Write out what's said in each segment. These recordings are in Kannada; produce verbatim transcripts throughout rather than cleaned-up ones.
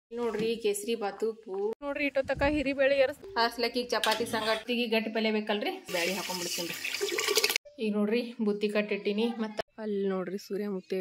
ನೋಡ್ರಿ ಕೇಸರಿ ಬಾತು ಪೂ ನೋಡ್ರಿ ಇಟ್ಟೋ ತಕ ಹಿರಿ ಬೇಳೆ ಎರಸ್ ಹಾಸ್ಲಕ್ಕಿ ಚಪಾತಿ ಸಂಗಟ್ಟಿಗೆ ಗಟ್ಟಿ ಪಲ್ಯ ಬೇಕಲ್ರಿ ಬ್ಯಾಳಿ ಹಾಕೊಂಡ್ಬಿಡ್ತೀನಿ. ಈಗ ನೋಡ್ರಿ ಬುತ್ತಿ ಕಟ್ಟಿಟ್ಟಿನಿ. ಮತ್ತ ಅಲ್ಲಿ ನೋಡ್ರಿ ಸೂರ್ಯಮುಖಿ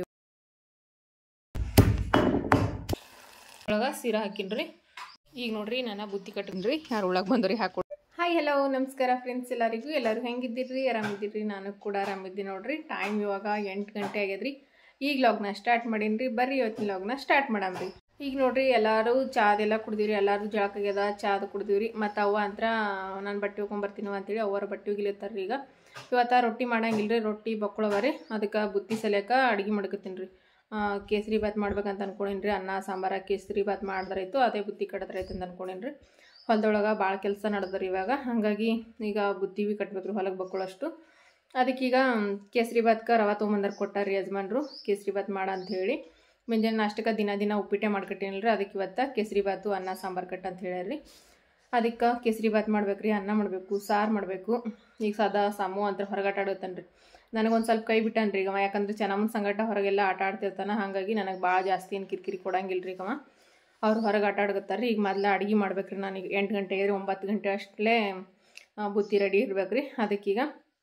ಒಳಗ ಸೀರಾ ಹಾಕಿನ್ರಿ. ಈಗ ನೋಡ್ರಿ ನಾನು ಬುತ್ತಿ ಕಟ್ಟಿನ್ರಿ. ಯಾರು ಒಳಗೆ ಬಂದ್ರಿ ಹಾಕೊಡ್ರಿ. ಹಾಯ್ ಹಲೋ ನಮಸ್ಕಾರ ಫ್ರೆಂಡ್ಸ್, ಎಲ್ಲರಿಗೂ ಎಲ್ಲರೂ ಹೆಂಗಿದ್ದೀರಿ? ಆರಾಮಿದ್ದೀರಿ? ನಾನು ಕೂಡ ಆರಾಮಿದ್ದೀನಿ ನೋಡ್ರಿ. ಟೈಮ್ ಇವಾಗ ಎಂಟು ಗಂಟೆ ಆಗ್ಯದ್ರಿ. ಈಗ ಲಾಗ್ನ ಸ್ಟಾರ್ಟ್ ಮಾಡೀನಿ. ಬರ್ರಿ ಇವತ್ತಿನ ಲಾಗ್ನ ಸ್ಟಾರ್ಟ್ ಮಾಡಮ್ರಿ. ಈಗ ನೋಡ್ರಿ ಎಲ್ಲರೂ ಚಾದೆಲ್ಲ ಕುಡ್ದಿವ್ರಿ. ಎಲ್ಲರೂ ಜಳಕಾಗ್ಯದ ಚಾದ ಕುಡ್ದಿವ್ರಿ. ಮತ್ತು ಅವ್ವ ಅಂತ ನಾನು ಬಟ್ಟೆ ಹೋಗ್ಕೊಂಬರ್ತೀನವ ಅಂತೇಳಿ ಅವರ ಬಟ್ಟೆ ಹೋಗಿಲತ್ತಾರ್ರಿ. ಈಗ ಇವತ್ತು ರೊಟ್ಟಿ ಮಾಡಂಗಿಲ್ರಿ, ರೊಟ್ಟಿ ಬಕ್ಕೊಳವರಿ. ಅದಕ್ಕೆ ಬುತ್ತಿ ಸಲಿಯಾಕ ಅಡುಗೆ ಮಾಡ್ಕೊತೀನಿ ರೀ. ಕೇಸರಿ ಬಾತ್ ಮಾಡ್ಬೇಕಂತ ಅನ್ಕೊಂಡೇನ್ರಿ. ಅನ್ನ ಸಾಂಬಾರ ಕೇಸರಿ ಬಾತ್ ಮಾಡಿದ್ರಾಯ್ತು, ಅದೇ ಬುತ್ತಿ ಕಟ್ಟಿದ್ರಾಯ್ತು ಅಂತ ಅನ್ಕೊಂಡೇನ್ರಿ. ಹೊಲದೊಳಗೆ ಭಾಳ ಕೆಲಸ ನಡೆದ್ರಿ ಇವಾಗ. ಹಾಗಾಗಿ ಈಗ ಬುತ್ತಿ ಭೀ ಕಟ್ಬೇಕ್ರಿ ಹೊಲಕ್ಕೆ ಬಕ್ಕೊಳ್ಳೋಷ್ಟು. ಅದಕ್ಕೀಗ ಕೇಸರಿ ಬಾತ್ಗೆ ರವೆ ತೊಗೊಂಬಂದ್ರೆ ಕೊಟ್ಟಾರ್ರಿ ಯಜಮಾನ್ರು, ಕೇಸರಿ ಬಾತ್ ಮಾಡ ಅಂತ ಹೇಳಿ. ಮುಂಜಾನೆ ನಾಷ್ಟಕ್ಕೆ ದಿನ ದಿನ ಉಪ್ಪಿಟ್ಟೆ ಮಾಡ್ಕೊಟ್ಟೇನಲ್ರಿ. ಅದಕ್ಕೆ ಇವತ್ತು ಕೇಸರಿ ಬಾತು ಅನ್ನ ಸಾಂಬಾರು ಕಟ್ಟ ಅಂತ ಹೇಳ್ಯಾರ್ರಿ. ಅದಕ್ಕೆ ಕೇಸರಿ ಬಾತ್ ಮಾಡ್ಬೇಕ್ರಿ, ಅನ್ನ ಮಾಡಬೇಕು, ಸಾರು ಮಾಡಬೇಕು. ಈಗ ಸದಾ ಸಾಮು ಅಂತ ಹೊರಗಾಟ ಆಡುತ್ತಾನ್ರಿ. ನನಗೊಂದು ಸ್ವಲ್ಪ ಕೈ ಬಿಟ್ಟಾನ್ರಿ ಈಗ, ಯಾಕಂದ್ರೆ ಚೆನ್ನಮ್ಮನ ಸಂಗಟ ಹೊರಗೆಲ್ಲ ಆಟ ಆಡ್ತಿರ್ತಾನೆ. ಹಾಗಾಗಿ ನನಗೆ ಭಾಳ ಜಾಸ್ತಿ ಏನು ಕಿರಿಕಿರಿ ಕೊಡಂಗಿಲ್ರಿ ಈಗ. ಅವ್ರು ಹೊರಗೆ ಆಟ ಆಡ್ಕೊತಾರೆ ರೀ. ಈಗ ಮೊದಲು ಅಡುಗೆ ಮಾಡ್ಬೇಕ್ರಿ. ನನಗೆ ಎಂಟು ಗಂಟೆಗೆ ಒಂಬತ್ತು ಗಂಟೆ ಅಷ್ಟಲೇ ಬುತ್ತಿ ರೆಡಿ ಇರ್ಬೇಕ್ರಿ. ಅದಕ್ಕೀಗ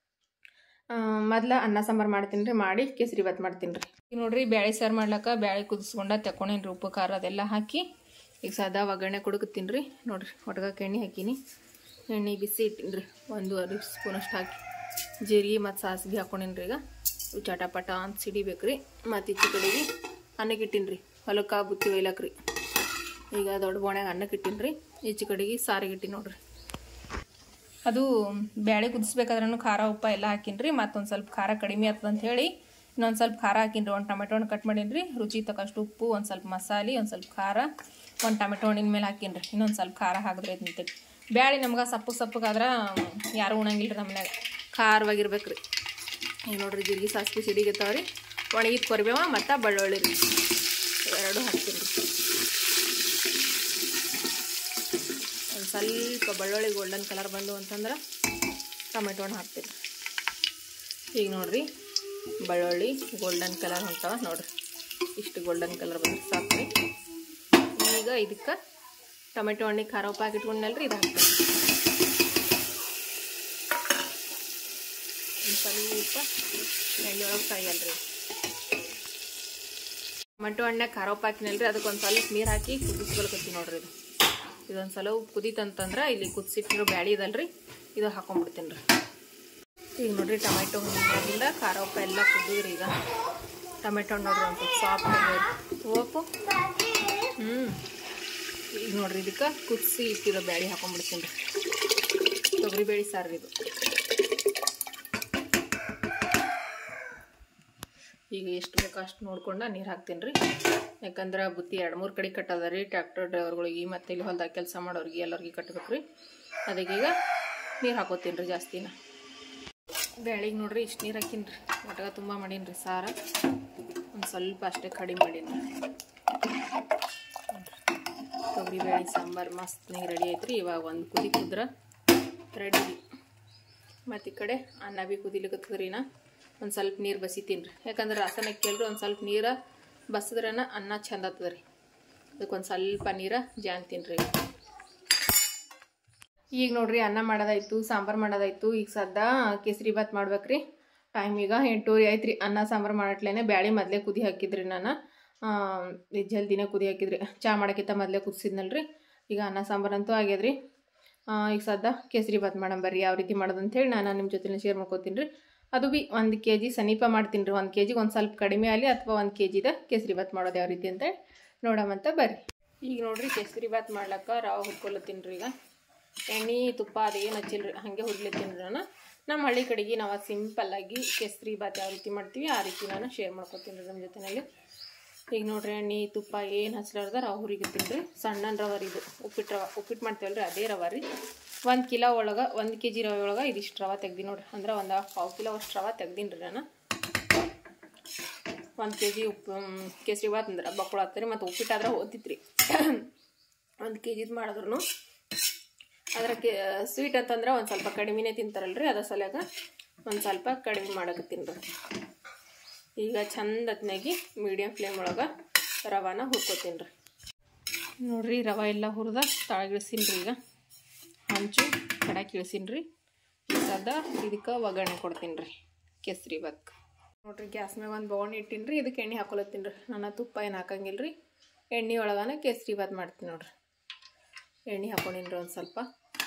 ಮೊದ್ಲು ಅನ್ನ ಸಾಂಬಾರು ಮಾಡ್ತೀನಿ ರೀ, ಮಾಡಿ ಕೇಸರಿ ಬಾತ್ ಮಾಡ್ತೀನಿ ರೀ. ಈಗ ನೋಡ್ರಿ ಬ್ಯಾಳಿ ಸಾರು ಮಾಡ್ಲಕ್ಕ ಬ್ಯಾಳಿ ಕುದಿಸ್ಕೊಂಡ ತಕೊಂಡೇನಿ ರೀ. ಉಪ್ಪು ಖಾರ ಅದೆಲ್ಲ ಹಾಕಿ ಈಗ ಸದಾ ಒಗ್ಗರಣೆ ಕೊಡಕತ್ತೀನಿ ರೀ. ನೋಡಿರಿ ಒಟ್ಗಕ್ಕೆ ಎಣ್ಣೆ ಹಾಕೀನಿ. ಎಣ್ಣೆ ಬಿಸಿ ಇಟ್ಟಿನಿ ರೀ, ಒಂದೂವರೆ ಸ್ಪೂನಷ್ಟು ಹಾಕಿ ಜೀರಿಗೆ ಮತ್ತು ಸಾಸಿಗೆ ಹಾಕೊಂಡೇನಿ ರೀ. ಈಗ ಚಟಪಟ ಅಂತ ಸಿಡಿಬೇಕು ರೀ. ಮತ್ತು ಈಚೆ ಕಡೆಗೆ ಅನ್ನಕ್ಕೆ ಇಟ್ಟೀನಿ ರೀ, ಹೊಲಕ್ಕೆ ಬುತ್ತಿ ಒಯ್ಲಕ್ಕೆ ರೀ. ಈಗ ದೊಡ್ಡ ಬೋಣ್ಯಾಗ ಅನ್ನಕ್ಕೆ ಇಟ್ಟೀನಿ ರೀ. ಈಚೆ ಕಡೆಗೆ ಸಾರಿಗೆ ಇಟ್ಟಿನಿ ನೋಡ್ರಿ. ಅದು ಬ್ಯಾಳೆ ಕುದಿಸ್ಬೇಕಾದ್ರೂ ಖಾರ ಉಪ್ಪ ಎಲ್ಲ ಹಾಕಿನಿ ರೀ. ಮತ್ತೊಂದು ಸ್ವಲ್ಪ ಖಾರ ಕಡಿಮೆ ಆಗ್ತದೆ ಅಂತ ಹೇಳಿ ಇನ್ನೊಂದು ಸ್ವಲ್ಪ ಖಾರ ಹಾಕಿನಿ ರೀ. ಒಂದು ಟೊಮೆಟೊ ಹಣ್ಣು ಕಟ್ ಮಾಡೀನಿ ರೀ. ರುಚಿ ತಕ್ಕಷ್ಟು ಉಪ್ಪು, ಒಂದು ಸ್ವಲ್ಪ ಮಸಾಲೆ, ಒಂದು ಸ್ವಲ್ಪ ಖಾರ, ಒಂದು ಟೊಮೆಟೊ ಹಣ್ಣಿನ ಮೇಲೆ ಹಾಕಿನಿ ರೀ. ಇನ್ನೊಂದು ಸ್ವಲ್ಪ ಖಾರ ಹಾಕಿದ್ರೆ ಐತೆ. ಬ್ಯಾಳೆ ನಮ್ಗೆ ಸಪ್ಪು ಸಪ್ಪಗಾದ್ರೆ ಯಾರೂ ಉಣಂಗಿಲ್ಲ ರೀ. ನಮ್ಮನ್ಯಾಗ ಖಾರವಾಗಿರ್ಬೇಕು ರೀ. ಈಗ ನೋಡ್ರಿ ಜೀರಿಗೆ ಸಾಸಿವೆ ಸಿಡಿಗತ್ತಾವ ರೀ. ಒಣಗಿದ ಕೊರಿಬೇವ ಮತ್ತು ಬೆಳ್ಳುಳ್ಳಿ ರೀ, ಎರಡು ಹಾಕ್ತೀನಿ ರೀ. ಒಂದು ಸ್ವಲ್ಪ ಬೆಳ್ಳುಳ್ಳಿ ಗೋಲ್ಡನ್ ಕಲರ್ ಬಂದು ಅಂತಂದ್ರೆ ಟೊಮೆಟೊ ಹಣ್ಣು ಹಾಕ್ತೀನಿ. ಈಗ ನೋಡಿರಿ ಬೆಳ್ಳುಳ್ಳಿ ಗೋಲ್ಡನ್ ಕಲರ್ ಹೊಂಟಾವ ನೋಡಿರಿ. ಇಷ್ಟು ಗೋಲ್ಡನ್ ಕಲರ್ ಬಂದ್ರೆ ಸಾಕು ರೀ. ಈಗ ಇದಕ್ಕೆ ಟೊಮೆಟೊ ಹಣ್ಣಿಗೆ ಖಾರ ಉಪ್ಪು ಹಾಕಿಟ್ಕೊಂಡಲ್ರಿ, ಇದು ಹಾಕ್ತೀನಿ. ಒಂದು ಸ್ವಲ್ಪ ಎಣ್ಣೆ ಒಳಗೆ ಕಾಯಲ್ರಿ. ಟೊಮೆಟೊ ಹಣ್ಣಾಗ ಖಾರ ಉಪ್ಪು ಹಾಕಿನಲ್ರಿ, ಅದಕ್ಕೆ ಒಂದು ಸ್ವಲ್ಪ ನೀರು ಹಾಕಿ ಕುದಿಸ್ಕೊಳ್ಕತ್ತೀನಿ ನೋಡ್ರಿ. ಇದು ಇದೊಂದು ಸಲ ಕುದೀತಂತಂದ್ರೆ ಇಲ್ಲಿ ಕುದಿಸಿಟ್ಟಿರೋ ಬ್ಯಾಳಿ ಇದಲ್ರಿ, ಇದು ಹಾಕೊಂಡ್ಬಿಡ್ತೀನಿ ರೀ. ಈಗ ನೋಡ್ರಿ ಟೊಮೆಟೊ ಹಣ್ಣಿಂದ ಖಾರ ಉಪ್ಪು ಎಲ್ಲ ಕುದಿದ್ರಿ. ಈಗ ಟೊಮೆಟೊ ಹಣ್ಣು ನೋಡ್ರಿ ಒಂದು ಸ್ವಲ್ಪ ಸಾಫ್ಟ್ ಉಪ್ಪು. ಹ್ಞೂ ಈಗ ನೋಡ್ರಿ ಇದಕ್ಕೆ ಕುದಿಸಿ ಇಟ್ಟಿರೋ ಬ್ಯಾಳಿ ಹಾಕೊಂಡ್ಬಿಡ್ತೀನಿ ರೀ. ತೊಗರಿ ಬೇಳೆ ಸಾರು ಇದು. ಈಗ ಎಷ್ಟು ಬೇಕೋ ಅಷ್ಟು ನೋಡ್ಕೊಂಡು ನೀರು ಹಾಕ್ತೀನಿ ರೀ. ಯಾಕಂದ್ರೆ ಬುತ್ತಿ ಎರಡು ಮೂರು ಕಡೆ ಕಟ್ಟದ ರೀ. ಟ್ರ್ಯಾಕ್ಟರ್ ಡ್ರೈವರ್ಗಳಿಗೆ ಮತ್ತು ಇಲ್ಲಿ ಹೊಲ್ದಾಗ ಕೆಲಸ ಮಾಡೋರಿಗೆ ಎಲ್ಲರಿಗೆ ಕಟ್ಟಬೇಕು ರೀ. ಅದಕ್ಕೀಗ ನೀರು ಹಾಕೋತೀನಿ ರೀ ಜಾಸ್ತಿನ. ಬ್ಯಾಳಿಗೆ ನೋಡ್ರಿ ಇಷ್ಟು ನೀರು ಹಾಕೀನಿ ರೀ. ಒಟ್ಟಾಗ ತುಂಬ ಮಾಡೀನಿ ರೀ ಸಾರು. ಒಂದು ಸ್ವಲ್ಪ ಅಷ್ಟೇ ಕಡಿಮೆ ಮಾಡೀನಿ ರೀ. ತೊಗರಿ ಬೇಳೆ ಸಾಂಬಾರು ಮಸ್ತ್ ನೀರು ರೆಡಿ ಐತ್ರಿ. ಇವಾಗ ಒಂದು ಕುದಿ ಕುದ್ರೆ ರೆಡಿ ರೀ. ಮತ್ತು ಈ ಕಡೆ ಅನ್ನ ಭೀ ಕುದಿಲಿಕ್ಕತ್ತದ್ರಿ. ನಾ ಒಂದು ಸ್ವಲ್ಪ ನೀರು ಬಸಿತೀನಿ ರೀ. ಯಾಕಂದ್ರೆ ರಾಸನ ಕೇಳ್ರಿ ಒಂದು ಸ್ವಲ್ಪ ನೀರು ಬಸಿದ್ರನ ಅನ್ನ ಚಂದ ಆಗ್ತದೆ ರೀ. ಅದಕ್ಕೊಂದು ಸ್ವಲ್ಪ ನೀರು ಜಾನ್ತೀನಿ ರೀ. ಈಗ ನೋಡ್ರಿ ಅನ್ನ ಮಾಡೋದಾಯ್ತು, ಸಾಂಬಾರು ಮಾಡೋದಾಯ್ತು. ಈಗ ಸದ್ದ ಕೇಸರಿ ಬಾತ್ ಮಾಡ್ಬೇಕ್ರಿ. ಟೈಮ್ ಈಗ ಎಂಟೂವರೆ ಆಯ್ತು ರೀ. ಅನ್ನ ಸಾಂಬಾರು ಮಾಡಟ್ಲೇನೆ ಬ್ಯಾಳಿ ಮೊದಲೇ ಕುದಿ ಹಾಕಿದ್ರಿ. ನಾನು ಜಲ್ದಿನೇ ಕುದಿ ಹಾಕಿದ್ರಿ. ಚಾ ಮಾಡೋಕ್ಕಿಂತ ಮೊದಲೇ ಕುದಿಸಿದ್ನಲ್ರಿ. ಈಗ ಅನ್ನ ಸಾಂಬಾರು ಅಂತೂ ಆಗ್ಯದ್ರಿ. ಈಗ ಸದ್ದ ಕೇಸರಿ ಬಾತ್ ಮಾಡಂಬರ್ರಿ ಯಾವ ರೀತಿ ಮಾಡೋದಂತೇಳಿ ನಾನು ನಿಮ್ಮ ಜೊತೆ ಶೇರ್ ಮಾಡ್ಕೋತೀನಿ ರೀ. ಅದು ಭೀ ಒಂದು ಕೆ ಜಿ ಸಮೀಪ ಮಾಡ್ತೀನಿ ರೀ. ಒಂದು ಕೆ ಜಿಗೆ ಒಂದು ಸ್ವಲ್ಪ ಕಡಿಮೆ ಆಗಲಿ ಅಥವಾ ಒಂದು ಕೆ ಜಿದ ಕೇಸರಿ ಬಾತ್ ಮಾಡೋದು ಯಾವ ರೀತಿ ಅಂತೇಳಿ ನೋಡಮಂತ ಬರ್ರಿ. ಈಗ ನೋಡ್ರಿ ಕೇಸರಿ ಬಾತ್ ಮಾಡ್ಲಕ್ಕ ರವೆ ಹುರ್ಕೊಳತ್ತೀನಿ ರೀ. ಈಗ ಎಣ್ಣೆ ತುಪ್ಪ ಅದೇನು ಹಚ್ಚಿಲ್ರಿ, ಹಾಗೆ ಹುರ್ಲಿತ್ತೀನಿ ರೀ. ನಾನು ನಮ್ಮ ಹಳ್ಳಿ ಕಡೆಗೆ ನಾವು ಸಿಂಪಲ್ಲಾಗಿ ಕೇಸರಿ ಬಾತ್ ಯಾವ ರೀತಿ ಮಾಡ್ತೀವಿ ಆ ರೀತಿ ನಾನು ಶೇರ್ ಮಾಡ್ಕೊತೀನಿ ರೀ ನಮ್ಮ ಜೊತೆಯಲ್ಲಿ. ಈಗ ನೋಡ್ರಿ ಎಣ್ಣೆ ತುಪ್ಪ ಏನು ಹಚ್ಲಾರ್ದ ರವೆ ಹುರಿಗಿರ್ತೀನಿ ರೀ. ಸಣ್ಣ ರವೆ ರೀ ಇದು. ಉಪ್ಪಿಟ್ಟು ರವೆ ಉಪ್ಪಿಟ್ಟು ಮಾಡ್ತೇವಲ್ಲ ರೀ ಅದೇ ರವೆ ರೀ. ಒಂದು ಕಿಲೋ ಒಳಗೆ ಒಂದು ಕೆ ಜಿ ರವೆ ಒಳಗೆ ಇದಿಷ್ಟು ರವೆ ತೆಗ್ದು ನೋಡ್ರಿ. ಅಂದ್ರೆ ಒಂದು ಪಾವು ಕಿಲೋ ಅಷ್ಟು ರವೆ ತೆಗ್ದೀನಿ ರೀ ನಾನು. ಒಂದು ಕೆ ಜಿ ಉಪ್ಪು ಕೇಸರಿ ಬಾತ್ ಅಂದ್ರೆ ಬಕ್ಕೊಳತ್ತೀರಿ. ಮತ್ತು ಉಪ್ಪಿಟ್ಟಾದ್ರೆ ಓದ್ತಿತ್ತು ರೀ. ಒಂದು ಕೆ ಜಿದು ಮಾಡಿದ್ರು ಅದಕ್ಕೆ ಸ್ವೀಟ್ ಅಂತಂದ್ರೆ ಒಂದು ಸ್ವಲ್ಪ ಕಡಿಮೆನೇ ತಿಂತಾರಲ್ರಿ. ಅದ್ರ ಸಲುವಾಗ ಒಂದು ಸ್ವಲ್ಪ ಕಡಿಮೆ ಮಾಡಕತ್ತೀನಿ ರೀ. ಈಗ ಚಂದ ಹೊತ್ನಾಗಿ ಮೀಡಿಯಮ್ ಫ್ಲೇಮ್ ಒಳಗೆ ರವಾನ ಹುರ್ಕೋತೀನಿ ರೀ. ನೋಡ್ರಿ ರವೆ ಎಲ್ಲ ಹುರಿದ ತಳಗಿಳಿಸಿನ್ರಿ. ಈಗ ಹಂಚು ಕಡಾಕಿ ಇಳಿಸಿನ್ರಿ. ಈಗ ಸದ್ದ ಇದಕ್ಕೆ ಒಗ್ಗರಣೆ ಕೊಡ್ತೀನಿ ರೀ ಕೇಸರಿ ಭಾತ್ಗೆ. ನೋಡ್ರಿ ಗ್ಯಾಸ್ ಮ್ಯಾಗ ಒಂದು ಬೊಗಣಿ ಇಟ್ಟಿನ್ರಿ. ಇದಕ್ಕೆ ಎಣ್ಣೆ ಹಾಕೊಳತ್ತೀನಿ ರೀ. ನಾನು ತುಪ್ಪ ಏನು ಹಾಕಂಗಿಲ್ಲ ರೀ. ಎಣ್ಣೆ ಒಳಗನ ಕೇಸರಿ ಭಾತ್ ಮಾಡ್ತೀನಿ ನೋಡ್ರಿ. ಎಣ್ಣೆ ಹಾಕೊಂಡಿನ್ರಿ ಒಂದು ಸ್ವಲ್ಪ.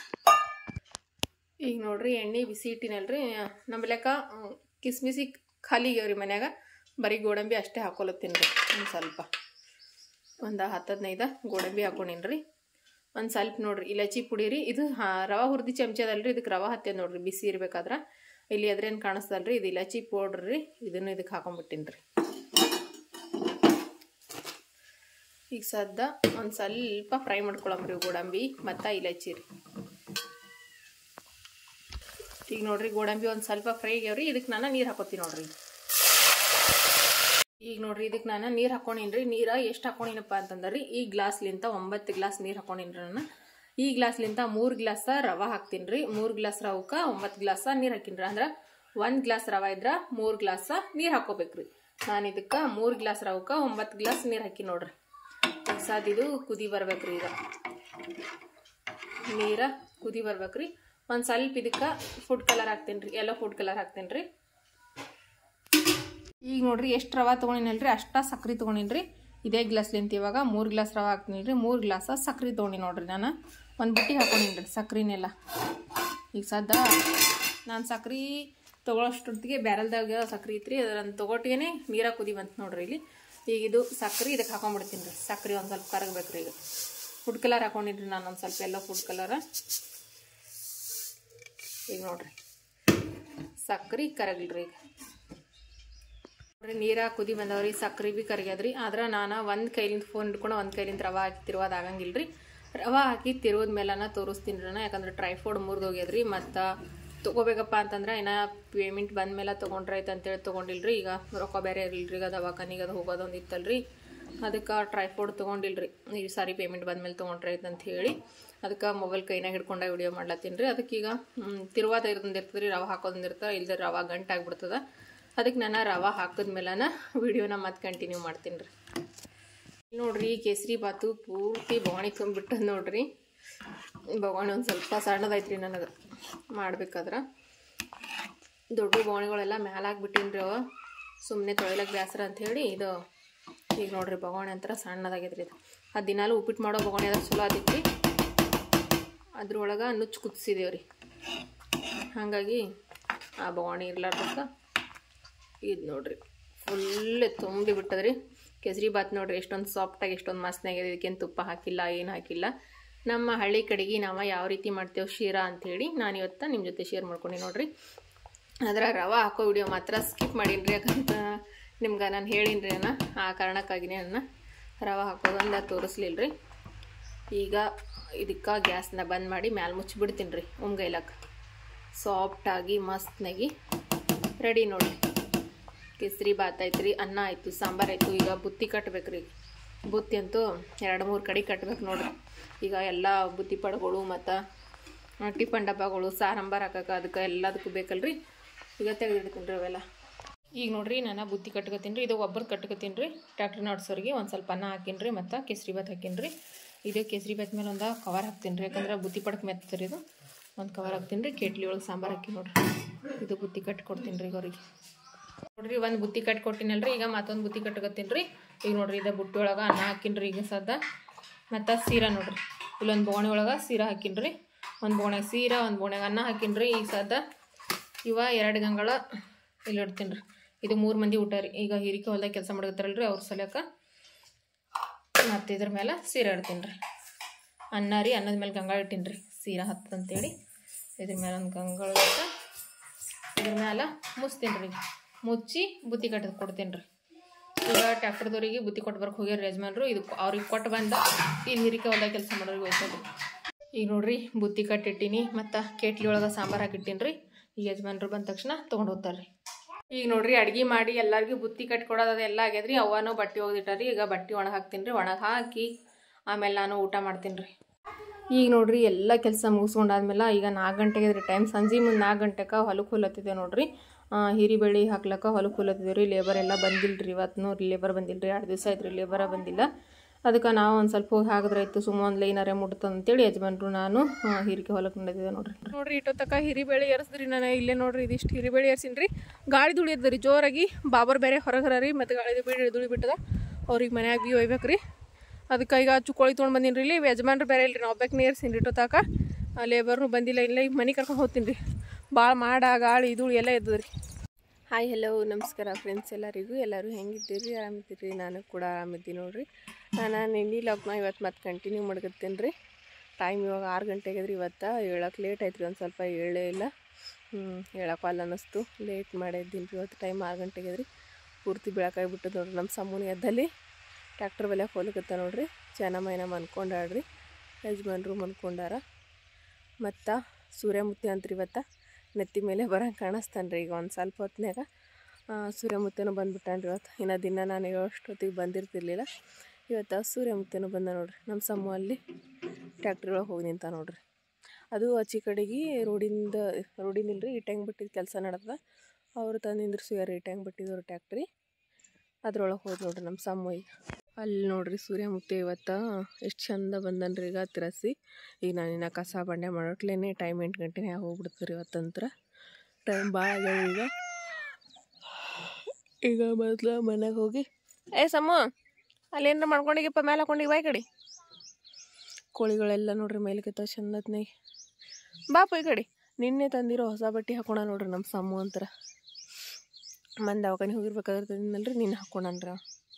ಈಗ ನೋಡ್ರಿ ಎಣ್ಣೆ ಬಿಸಿ ಇಟ್ಟಿನಲ್ರಿ. ನಮ್ಮ ಲೆಕ್ಕ ಕಿಸ್ಮಿಸಿ ಖಾಲಿ ಆಗ್ಯಾವ್ರಿ ಮನ್ಯಾಗ. ಬರೀ ಗೋಡಂಬಿ ಅಷ್ಟೇ ಹಾಕೊಳತ್ತೀನಿ ರೀ. ಒಂದು ಸ್ವಲ್ಪ ಒಂದು ಹತ್ತು ಹದಿನೈದು ಗೋಡಂಬಿ ಹಾಕೊಂಡಿನ್ರಿ. ಒಂದು ಸ್ವಲ್ಪ ನೋಡ್ರಿ ಇಲಚಿ ಪುಡಿ ರೀ. ಇದು ರವೆ ಹುರಿದಿ ಚಮಚ ಅದಲ್ರಿ. ಇದಕ್ಕೆ ರವೆ ಹತ್ತದ ನೋಡ್ರಿ ಬಿಸಿ ಇರ್ಬೇಕಾದ್ರೆ. ಇಲ್ಲಿ ಅದ್ರೇನು ಕಾಣಿಸ್ತಲ್ರಿ, ಇದು ಇಲಚಿ ಪೌಡ್ರ್ ರೀ. ಇದನ್ನು ಇದಕ್ಕೆ ಹಾಕೊಂಡ್ಬಿಟ್ಟಿನಿ ರೀ. ಈಗ ಸದ್ದ ಒಂದು ಸ್ವಲ್ಪ ಫ್ರೈ ಮಾಡ್ಕೊಳಮ್ರಿ ಗೋಡಂಬಿ ಮತ್ತು ಇಲಚಿ ರೀ. ಈಗ ನೋಡ್ರಿ ಗೋಡಂಬಿ ಒಂದು ಸ್ವಲ್ಪ ಫ್ರೈ ಆಗ್ಯಾವ್ರಿ. ಇದಕ್ಕೆ ನಾನು ನೀರು ಹಾಕೋತೀನಿ ನೋಡ್ರಿ. ಈಗ ನೋಡ್ರಿ ಇದಕ್ಕೆ ನಾನು ನೀರು ಹಾಕೊಂಡಿನ್ರಿ. ನೀರು ಎಷ್ಟು ಹಾಕೊಂಡಿನಪ್ಪ ಅಂತಂದ್ರಿ, ಈ ಗ್ಲಾಸ್ಲಿಂತ ಒಂಬತ್ತು ಗ್ಲಾಸ್ ನೀರು ಹಾಕೊಂಡಿನ್ರಿ ನಾನು. ಈ ಗ್ಲಾಸ್ಲಿಂತ ಮೂರು ಗ್ಲಾಸ ರವೆ ಹಾಕ್ತೀನಿ ರೀ. ಮೂರು ಗ್ಲಾಸ್ ರವಕ್ಕೆ ಒಂಬತ್ತು ಗ್ಲಾಸ ನೀರು ಹಾಕಿನ್ರಿ. ಅಂದ್ರೆ ಒಂದು ಗ್ಲಾಸ್ ರವೆ ಇದ್ರೆ ಮೂರು ಗ್ಲಾಸ ನೀರು ಹಾಕೋಬೇಕ್ರಿ. ನಾನು ಇದಕ್ಕೆ ಮೂರು ಗ್ಲಾಸ್ ರವಕ್ಕೆ ಒಂಬತ್ತು ಗ್ಲಾಸ್ ನೀರು ಹಾಕಿ ನೋಡ್ರಿ. ಈಗ ಸಾದ್ ಇದು ಕುದಿ ಬರ್ಬೇಕ್ರಿ. ಈಗ ನೀರ ಕುದಿ ಬರ್ಬೇಕ್ರಿ. ಒಂದು ಸ್ವಲ್ಪ ಇದಕ್ಕೆ ಫುಡ್ ಕಲರ್ ಹಾಕ್ತೀನಿ ರೀ. ಎಲ್ಲ ಫುಡ್ ಕಲರ್ ಹಾಕ್ತೀನಿ ರೀ. ಈಗ ನೋಡ್ರಿ ಎಷ್ಟು ರವೆ ತೊಗೊಂಡಿನಲ್ರಿ ಅಷ್ಟ ಸಕ್ರೆ ತೊಗೊಂಡಿನ್ರಿ. ಇದೇ ಗ್ಲಾಸ್ಲಿಂತ ಇವಾಗ ಮೂರು ಗ್ಲಾಸ್ ರವೆ ಹಾಕ್ತೀನಿ ರೀ. ಮೂರು ಗ್ಲಾಸ ಸಕ್ರೆ ತೊಗೊಂಡಿ ನೋಡ್ರಿ. ನಾನು ಒಂದು ಬುಟ್ಟಿ ಹಾಕೊಂಡಿನ್ರಿ ಸಕ್ರೆನೆಲ್ಲ. ಈಗ ಸದ್ದ ನಾನು ಸಕ್ರೆ ತೊಗೊಳೋಷ್ಟೊತ್ತಿಗೆ ಬ್ಯಾರಲ್ದಾಗ ಸಕ್ರೆ ಐತ್ರಿ. ಅದನ್ನು ತೊಗೊಟ್ಟಿಗೆ ನೀರಾಗ ಕುದಿ ಬಂತು ನೋಡ್ರಿ. ಇಲ್ಲಿ ಈಗ ಇದು ಸಕ್ರೆ ಇದಕ್ಕೆ ಹಾಕೊಂಡ್ಬಿಡ್ತೀನಿ ರೀ. ಸಕ್ರೆ ಒಂದು ಸ್ವಲ್ಪ ಕರಗಬೇಕ್ರಿ. ಈಗ ಫುಡ್ ಕಲರ್ ಹಾಕೊಂಡಿನ್ರಿ ನಾನು ಒಂದು ಸ್ವಲ್ಪ ಎಲ್ಲ ಫುಡ್ ಕಲರ. ಈಗ ನೋಡ್ರಿ ಸಕ್ರೆ ಕರಗಿಲ್ರಿ. ಈಗ ನೋಡ್ರಿ ನೀರ ಕುದಿ ಬಂದವ್ರಿ. ಸಕ್ರೆ ಭೀ ಕರಗ್ಯದ್ರಿ. ಆದ್ರೆ ನಾನು ಒಂದು ಕೈಲಿಂದ ಫೋನ್ ಹಿಡ್ಕೊಂಡು ಒಂದು ಕೈಲಿಂದ ರವೆ ಹಾಕಿ ತಿರುವಾದ ಆಗಂಗಿಲ್ಲ ರೀ. ರವೆ ಹಾಕಿ ತಿರುವದ ಮೇಲನ ತೋರಿಸ್ತೀನಿ ರೀ ನಾನು. ಯಾಕಂದ್ರೆ ಟ್ರೈಫೋಡ್ ಮುರಿದೋಗ್ಯದ್ರಿ. ಮತ್ತು ತೊಗೋಬೇಕಪ್ಪ ಅಂತಂದ್ರೆ ಇನ್ನು ಪೇಮೆಂಟ್ ಬಂದ ಮೇಲೆ ತೊಗೊಂಡ್ರೆ ಆಯ್ತು ಅಂತೇಳಿ ತೊಗೊಂಡಿಲ್ರಿ. ಈಗ ರೊಕ್ಕ ಬೇರೆ ಇರಲಿಲ್ಲ. ಈಗ ದವಾಖಾನಿಗೆ ಅದು ಹೋಗೋದೊಂದು ಇತ್ತಲ್ರಿ. ಅದಕ್ಕೆ ಟ್ರೈಫೋಡ್ ತೊಗೊಂಡಿಲ್ರಿ. ಈ ಸಾರಿ ಪೇಮೆಂಟ್ ಬಂದಮೇಲೆ ತೊಗೊಂಡ್ರೆ ಆಯ್ತು ಅಂತ ಹೇಳಿ ಅದಕ್ಕೆ ಮೊಬೈಲ್ ಕೈನಾಗ ಹಿಡ್ಕೊಂಡಾಗ ವಿಡಿಯೋ ಮಾಡ್ಲತ್ತೀನಿ ರೀ. ಅದಕ್ಕೆ ಈಗ ತಿರುವಾದ ಇರೋದೊಂದು ಇರ್ತದೆ ರೀ. ರವೆ ಹಾಕೋದೊಂದು ಇರ್ತದೆ. ಇಲ್ಲದೆ ರವೆ ಗಂಟು ಆಗ್ಬಿಡ್ತದೆ. ಅದಕ್ಕೆ ನಾನು ರವೆ ಹಾಕಿದ್ಮೇಲೆ ವಿಡಿಯೋನ ಮತ್ತೆ ಕಂಟಿನ್ಯೂ ಮಾಡ್ತೀನಿ ರೀ. ನೋಡ್ರಿ ಕೇಸರಿ ಭಾತು ಪೂರ್ತಿ ಬೊಗಣಿ ತುಂಬಿಬಿಟ್ಟದ ನೋಡ್ರಿ. ಬೊಗಣಿ ಒಂದು ಸ್ವಲ್ಪ ಸಣ್ಣದೈತ್ರಿ ನನಗೆ ಮಾಡ್ಬೇಕಾದ್ರೆ. ದೊಡ್ಡ ಬೊಗಣಿಗಳೆಲ್ಲ ಮ್ಯಾಲೆ ಹಾಕ್ಬಿಟ್ಟಿನಿ ರೀ. ಅವ ಸುಮ್ಮನೆ ತೊಳಿಲಕ್ಕೆ ಬೇಸರ ಅಂಥೇಳಿ ಇದು ಈಗ ನೋಡ್ರಿ ಬೊಗಣಿ ಅಂತರ ಸಣ್ಣದಾಗೈತ್ರಿ. ಇದು ಅದು ದಿನಾಲು ಉಪ್ಪಿಟ್ಟು ಮಾಡೋ ಬೊಗಣಿ ಅದ್ರ ಚಲೋ ಆಗೈತ್ರಿ. ಅದ್ರೊಳಗೆ ನುಚ್ಚು ಕುದಿಸಿದೇವ್ರಿ. ಹಾಗಾಗಿ ಆ ಬೊಗಣಿ ಇರ್ಲಾರ್ದಕ್ಕೆ ಇದು ನೋಡ್ರಿ ಫುಲ್ ತುಂಬಿ ಬಿಟ್ಟದ್ರಿ. ಕೇಸರಿ ಭಾತ್ ನೋಡ್ರಿ ಎಷ್ಟೊಂದು ಸಾಫ್ಟಾಗಿ ಎಷ್ಟೊಂದು ಮಸ್ತ್ನಾಗಿದೆ. ಇದಕ್ಕೇನು ತುಪ್ಪ ಹಾಕಿಲ್ಲ, ಏನು ಹಾಕಿಲ್ಲ. ನಮ್ಮ ಹಳ್ಳಿ ಕಡೆಗೆ ನಾವು ಯಾವ ರೀತಿ ಮಾಡ್ತೇವೆ ಶೀರಾ ಅಂಥೇಳಿ ನಾನು ಇವತ್ತು ನಿಮ್ಮ ಜೊತೆ ಶೇರ್ ಮಾಡ್ಕೊಂಡು ನೋಡ್ರಿ. ಅದರ ರವೆ ಹಾಕೋ ವಿಡಿಯೋ ಮಾತ್ರ ಸ್ಕಿಪ್ ಮಾಡೀನಿ. ಯಾಕಂತ ನಿಮ್ಗೆ ನಾನು ಹೇಳಿನ್ರಿ ಅನ್ನ ಆ ಕಾರಣಕ್ಕಾಗಿನೇ ನನ್ನ ರವೆ ಹಾಕೋದೊಂದು ತೋರಿಸ್ಲಿಲ್ಲ ರೀ. ಈಗ ಇದಕ್ಕೆ ಗ್ಯಾಸ್ನ ಬಂದ್ ಮಾಡಿ ಮ್ಯಾಲೆ ಮುಚ್ಚಿಬಿಡ್ತೀನಿ ರೀ. ಉಮ್ಗೈಲಕ್ಕೆ ಸಾಫ್ಟಾಗಿ ಮಸ್ತ್ನಾಗಿ ರೆಡಿ ನೋಡ್ರಿ. ಕೇಸರಿ ಭಾತ್ ಐತ್ರಿ. ಅನ್ನ ಆಯಿತು, ಸಾಂಬಾರು ಆಯಿತು. ಈಗ ಬುತ್ತಿ ಕಟ್ಬೇಕ್ರಿ. ಬುತ್ತಿ ಅಂತೂ ಎರಡು ಮೂರು ಕಡೆ ಕಟ್ಬೇಕು ನೋಡ್ರಿ. ಈಗ ಎಲ್ಲ ಬುತ್ತಿ ಪಡ್ಗಳು ಮತ್ತು ಟಿಫನ್ ಡಬ್ಬಗಳು ಸಾರಂಬಾರು ಹಾಕಕ್ಕೆ ಅದಕ್ಕೆ ಎಲ್ಲದಕ್ಕೂ ಬೇಕಲ್ರಿ. ಈಗ ತೆಗೆದಿಡ್ತೀನಿ ರೀ ಅವೆಲ್ಲ. ಈಗ ನೋಡ್ರಿ ನಾನು ಬುತ್ತಿ ಕಟ್ಕೊತೀನಿ ರೀ. ಇದು ಒಬ್ಬರು ಕಟ್ಕೊತೀನಿ ರೀ. ಟ್ರ್ಯಾಕ್ಟರ್ ನಡ್ಸೋರಿಗೆ ಒಂದು ಸ್ವಲ್ಪ ಅನ್ನ ಹಾಕೀನಿ ರೀ ಮತ್ತು ಕೇಸರಿ ಭಾತ್ ಹಾಕೀನಿ ರೀ. ಇದು ಕೇಸರಿ ಭಾತ್ ಮೇಲೆ ಒಂದು ಕವರ್ ಹಾಕ್ತೀನಿ ರೀ. ಯಾಕಂದ್ರೆ ಬುತ್ತಿ ಪಡಕ್ಕೆ ಮೆತ್ತರಿ ಇದು. ಒಂದು ಕವರ್ ಹಾಕ್ತೀನಿ ರೀ. ಕೇಟ್ಲಿ ಒಳಗೆ ಸಾಂಬಾರು ಹಾಕಿ ನೋಡ್ರಿ. ಇದು ಬುತ್ತಿ ಕಟ್ಕೊಡ್ತೀನಿ ರೀ ಅವ್ರಿಗೆ. ನೋಡ್ರಿ ಒಂದು ಬುತ್ತಿ ಕಟ್ ಕೊಟ್ಟಿನಲ್ರಿ. ಈಗ ಮತ್ತೊಂದು ಬುತ್ತಿ ಕಟ್ಕೊತೀನಿ ರೀ. ಈಗ ನೋಡ್ರಿ ಇದು ಬುಟ್ಟಿ ಒಳಗೆ ಅನ್ನ ಹಾಕಿನಿ ರೀ. ಈಗ ಸದ್ದ ಮತ್ತು ಸೀರಾ ನೋಡ್ರಿ. ಇಲ್ಲೊಂದು ಬೋಣಿ ಒಳಗೆ ಸೀರಾ ಹಾಕಿನಿ ರೀ. ಒಂದು ಬೋಣೆಗೆ ಸೀರಾ, ಒಂದು ಬೋಣೆಗೆ ಅನ್ನ ಹಾಕಿನಿ ರೀ. ಈಗ ಸದ್ದ ಇವ ಎರಡು ಗಂಗಳ ಇಲ್ಲಿ ಇಡ್ತೀನಿ ರೀ. ಇದು ಮೂರು ಮಂದಿ ಊಟ ರೀ. ಈಗ ಹಿರಿಕೆ ಹೊಲ್ದಾಗ ಕೆಲಸ ಮಾಡಕತ್ತಾರಲ್ರಿ ಅವ್ರ ಸಲಕ ಮತ್ತು ಇದ್ರ ಮೇಲೆ ಸೀರಾ ಇಡ್ತೀನಿ ರೀ. ಅನ್ನ ರೀ. ಅನ್ನದ ಮೇಲೆ ಗಂಗಾಳ ಇಟ್ಟೀನಿ ರೀ. ಸೀರಾ ಹತ್ತಂತೇಳಿ ಇದ್ರ ಮೇಲೆ ಒಂದು ಗಂಗಾಳ ಇದ್ರ ಮೇಲೆ ಮುಚ್ತೀನಿ ರೀ. ಮುಚ್ಚಿ ಬುತ್ತಿ ಕಟ್ಟದು ಕೊಡ್ತೀನಿ ರೀ. ಈಗ ಟ್ಯಾಕ್ಟರ್ದವ್ರಿಗೆ ಬುತ್ತಿ ಕೊಟ್ಟು ಬರ್ಕೆ ಹೋಗ್ಯಾರ ಯಜಮಾನ್ರು. ಇದು ಅವ್ರಿಗೆ ಕೊಟ್ಟು ಬಂದ ಇಲ್ಲಿ ಹಿರಿಕೆ ಹೊಲ್ದಾಗ ಕೆಲಸ ಮಾಡೋರಿಗೆ ಹೋಗ್ತಾರೆ. ಈಗ ನೋಡ್ರಿ ಬುತ್ತಿ ಕಟ್ಟಿಟ್ಟೀನಿ ಮತ್ತು ಕೇಟ್ಲಿ ಒಳಗೆ ಸಾಂಬಾರು ಹಾಕಿಟ್ಟೀನಿ ರೀ. ಈಗ ಯಜಮಾನ್ರು ಬಂದ ತಕ್ಷಣ ತೊಗೊಂಡು ಹೋಗ್ತಾರೆ ರೀ. ಈಗ ನೋಡ್ರಿ ಅಡುಗೆ ಮಾಡಿ ಎಲ್ಲರಿಗೂ ಬುತ್ತಿ ಕಟ್ಕೊಡೋದು ಎಲ್ಲ ಆಗ್ಯದ್ರಿ. ಅವನು ಬಟ್ಟೆ ಒಗ್ದಿಟ್ಟಾರಿ. ಈಗ ಬಟ್ಟೆ ಒಣಗಿ ಹಾಕ್ತೀನಿ ರೀ. ಒಣಗಿ ಹಾಕಿ ಆಮೇಲೆ ನಾನು ಊಟ ಮಾಡ್ತೀನಿ ರೀ. ಈಗ ನೋಡ್ರಿ ಎಲ್ಲ ಕೆಲಸ ಮುಗಿಸ್ಕೊಂಡಾದ್ಮೇಲೆ ಈಗ ನಾಲ್ಕು ಗಂಟೆಗೆ ರೀ ಟೈಮ್. ಸಂಜೆ ಮುಂದೆ ನಾಲ್ಕು ಗಂಟೆಗೆ ಹೊಲಕ್ಕೆ ಹೊಲತ್ತಿದ್ದೆ ನೋಡ್ರಿ. ಹಿರಿಬೇಳಿ ಹಾಕ್ಲಕ್ಕ ಹೊಲಕ್ಕೆ ಹೊಲತ್ತಿದ್ದೇವೆ ರೀ. ಲೇಬರ್ ಎಲ್ಲ ಬಂದಿಲ್ಲ ರೀ. ಇವತ್ತು ಲೇಬರ್ ಬಂದಿಲ್ಲ ರೀ. ಎರಡು ದಿವಸ ಆಯ್ತು ರೀ ಲೇಬರ ಬಂದಿಲ್ಲ. ಅದಕ್ಕೆ ನಾವು ಒಂದು ಸ್ವಲ್ಪ ಹೋಗಿ ಹಾಕಿದ್ರೆ ಆಯಿತು, ಸುಮ್ಮ ಒಂದು ಲೈನರೇ ಮುಟ್ತಂತ ಅಂತೇಳಿ ಯಜಮಾನ್ರು ನಾನು ಹಿರಿಕೆ ಹೊಲಕ್ಕೆ ನಡೆದಿದೆ ನೋಡ್ರಿ. ನೋಡ್ರಿ ಇಟ್ಟೊತ್ತಕ ಹಿರಿಬೇಳೆ ಏರಿಸಿದ್ರಿ ನಾನು ಇಲ್ಲೇ ನೋಡ್ರಿ. ಇದಿಷ್ಟು ಹಿರಿಬೇಳೆ ಏರ್ಸಿನಿ ರೀ. ಗಾಳಿ ಧೂಳಿ ಇರ್ತದೆ ರೀ ಜೋರಾಗಿ. ಬಾಬರ್ ಬೇರೆ ಹೊರಗೆ ರೀ, ಮತ್ತು ಗಾಳಿ ಬೀಳಿ ಧೂಳಿ ಬಿಟ್ಟದ. ಅವ್ರಿಗೆ ಮನ್ಯಾಗ ಬಿ ಒಯ್ಬೇಕು ರೀ. ಅದಕ್ಕೆ ಈಗ ಚುಕ್ಕೋಳಿ ತೊಗೊಂಡು ಬಂದೀನಿ ರೀ. ಇಲ್ಲಿ ಯಜಮಾನ್ರು ಬೇರೆ ಇಲ್ರಿ, ನಾವು ಒಬ್ಬಕ್ಕೆ ಏರ್ಸಿನಿ ರೀ ಇಟ್ಟೊತ್ತಕ. ಲೇಬರ್ನು ಬಂದಿಲ್ಲ, ಇಲ್ಲ ಈಗ ಮನೆ ಕರ್ಕೊಂಡು ಹೋಗ್ತೀನಿ ರೀ. ಭಾಳ ಮಾಡ ಗಾಳಿ ಧೂಳಿ ಎಲ್ಲ ಇದ್ದದ ರೀ. ಹಾಯ್ ಹಲೋ ನಮಸ್ಕಾರ ಫ್ರೆಂಡ್ಸ್ ಎಲ್ಲರಿಗೂ. ಎಲ್ಲರೂ ಹೆಂಗಿದ್ದೀರಿ? ಆರಾಮಿದ್ದೀರಿ? ನಾನು ಕೂಡ ಆರಾಮಿದ್ದೀನಿ ನೋಡಿರಿ. ನಾನು ನಿನ್ನೆ ಲಾಗ್ನ ಇವತ್ತು ಮತ್ತೆ ಕಂಟಿನ್ಯೂ ಮಾಡ್ಕೊತೀನಿ ರೀ. ಟೈಮ್ ಇವಾಗ ಆರು ಗಂಟೆಗೆ ರೀ. ಇವತ್ತು ಹೇಳಕ್ಕೆ ಲೇಟ್ ಆಯ್ತು ರೀ, ಒಂದು ಸ್ವಲ್ಪ ಹೇಳೇ ಇಲ್ಲ. ಹ್ಞೂ ಹೇಳಕ್ಕೆ ಅಲ್ಲ ಅನ್ನಿಸ್ತು, ಲೇಟ್ ಮಾಡಿದ್ದೀನಿ ರೀ. ಇವತ್ತು ಟೈಮ್ ಆರು ಗಂಟೆಗೆ ರೀ. ಪೂರ್ತಿ ಬೆಳಕಾಗಿಬಿಟ್ಟದ ನೋಡ್ರಿ. ನಮ್ಮ ಸಮ್ಮೂನಿ ಎದ್ದಲ್ಲಿ ಟ್ಯಾಕ್ಟರ್ ಬೆಲೆ ಹೋಲಕತ್ತ ನೋಡ್ರಿ. ಜನ ಮೈನ ಮನ್ಕೊಂಡಾಡ್ರಿ, ಯಜಮಾನ್ರು ಮನ್ಕೊಂಡಾರ. ಮತ್ತು ಸೂರ್ಯಮುತ್ತಿ ಅಂತ್ರಿ ಇವತ್ತು ನೆತ್ತಿ ಮೇಲೆ ಬರೋಂಗೆ ಕಾಣಿಸ್ತಾನೆ ರೀ. ಈಗ ಒಂದು ಸ್ವಲ್ಪ ಹೊತ್ತಿನಾಗ ಸೂರ್ಯಮುತ್ತಿನೂ ಬಂದುಬಿಟ್ಟಾನೆ ರೀ ಇವತ್ತು. ಇನ್ನು ದಿನ ನಾನು ಅಷ್ಟೊತ್ತಿಗೆ ಬಂದಿರ್ತಿರ್ಲಿಲ್ಲ. ಇವತ್ತು ಸೂರ್ಯಮುತ್ತಿನೂ ಬಂದ ನೋಡ್ರಿ. ನಮ್ಮ ಸಮ್ಮ ಅಲ್ಲಿ ಟ್ಯಾಕ್ಟ್ರಿ ಒಳಗೆ ಹೋಗಿ ನಿಂತ ನೋಡ್ರಿ. ಅದು ಆಚೆ ಕಡೆಗೆ ರೋಡಿಂದ ರೋಡಿನಿಲ್ಲ ರೀ, ಇಟ್ಟಂಗೆ ಬಿಟ್ಟಿದ್ದು ಕೆಲಸ ನಡೆದ. ಅವರು ತಂದು ನಿಂದ್ರಿಸ್ಯಾರ ಇಟ್ಟಂಗೆ ಬಿಟ್ಟಿದ್ದವ್ರು ಟ್ಯಾಕ್ಟ್ರಿ. ಅದ್ರೊಳಗೆ ಹೋಗಿ ನೋಡ್ರಿ ನಮ್ಮ ಸಮ್ಮ. ಈಗ ಅಲ್ಲಿ ನೋಡ್ರಿ ಸೂರ್ಯಮುತ್ತಿ ಇವತ್ತು ಎಷ್ಟು ಚಂದ ಬಂದನ್ರಿ. ಈಗ ತಿರಸಿ ಈಗ ನಾನಿನ್ನ ಕಸ ಬಂಡೆ ಮಾಡೋಟ್ಲೇನೆ ಟೈಮ್ ಎಂಟು ಗಂಟೆನೇ ಹೋಗ್ಬಿಡ್ತೀರಿ ಇವತ್ತಂತ್ರ. ಟೈಮ್ ಭಾಳ ಆಗ್ಯಾವ ಈಗ. ಈಗ ಮೊದಲು ಮನೆಗೆ ಹೋಗಿ ಏ ಸಮ್ಮ ಅಲ್ಲಿ ಏನಾರ ಮಾಡ್ಕೊಂಡಿಗಪ್ಪ, ಮೇಲೆ ಹಾಕೊಂಡಿಗೆ ಬಾಯ್ ಕಡೆ. ಕೋಳಿಗಳೆಲ್ಲ ನೋಡ್ರಿ ಮೇಲಕ್ಕೆ ಚಂದತ್ನಾಗ. ಬಾಪ ಈ ಕಡೆ ನಿನ್ನೆ ತಂದಿರೋ ಹೊಸ ಬಟ್ಟೆ ಹಾಕೋಣ ನೋಡ್ರಿ ನಮ್ಮ ಸಮ್ಮ ಅಂತರ. ಮಂದಿ ದವಾಖಾನೆ ಹೋಗಿರ್ಬೇಕಾಗಿರ್ತದಲ್ರಿ, ನಿನ್ನೆ ಹಾಕೋಣನ್ರ.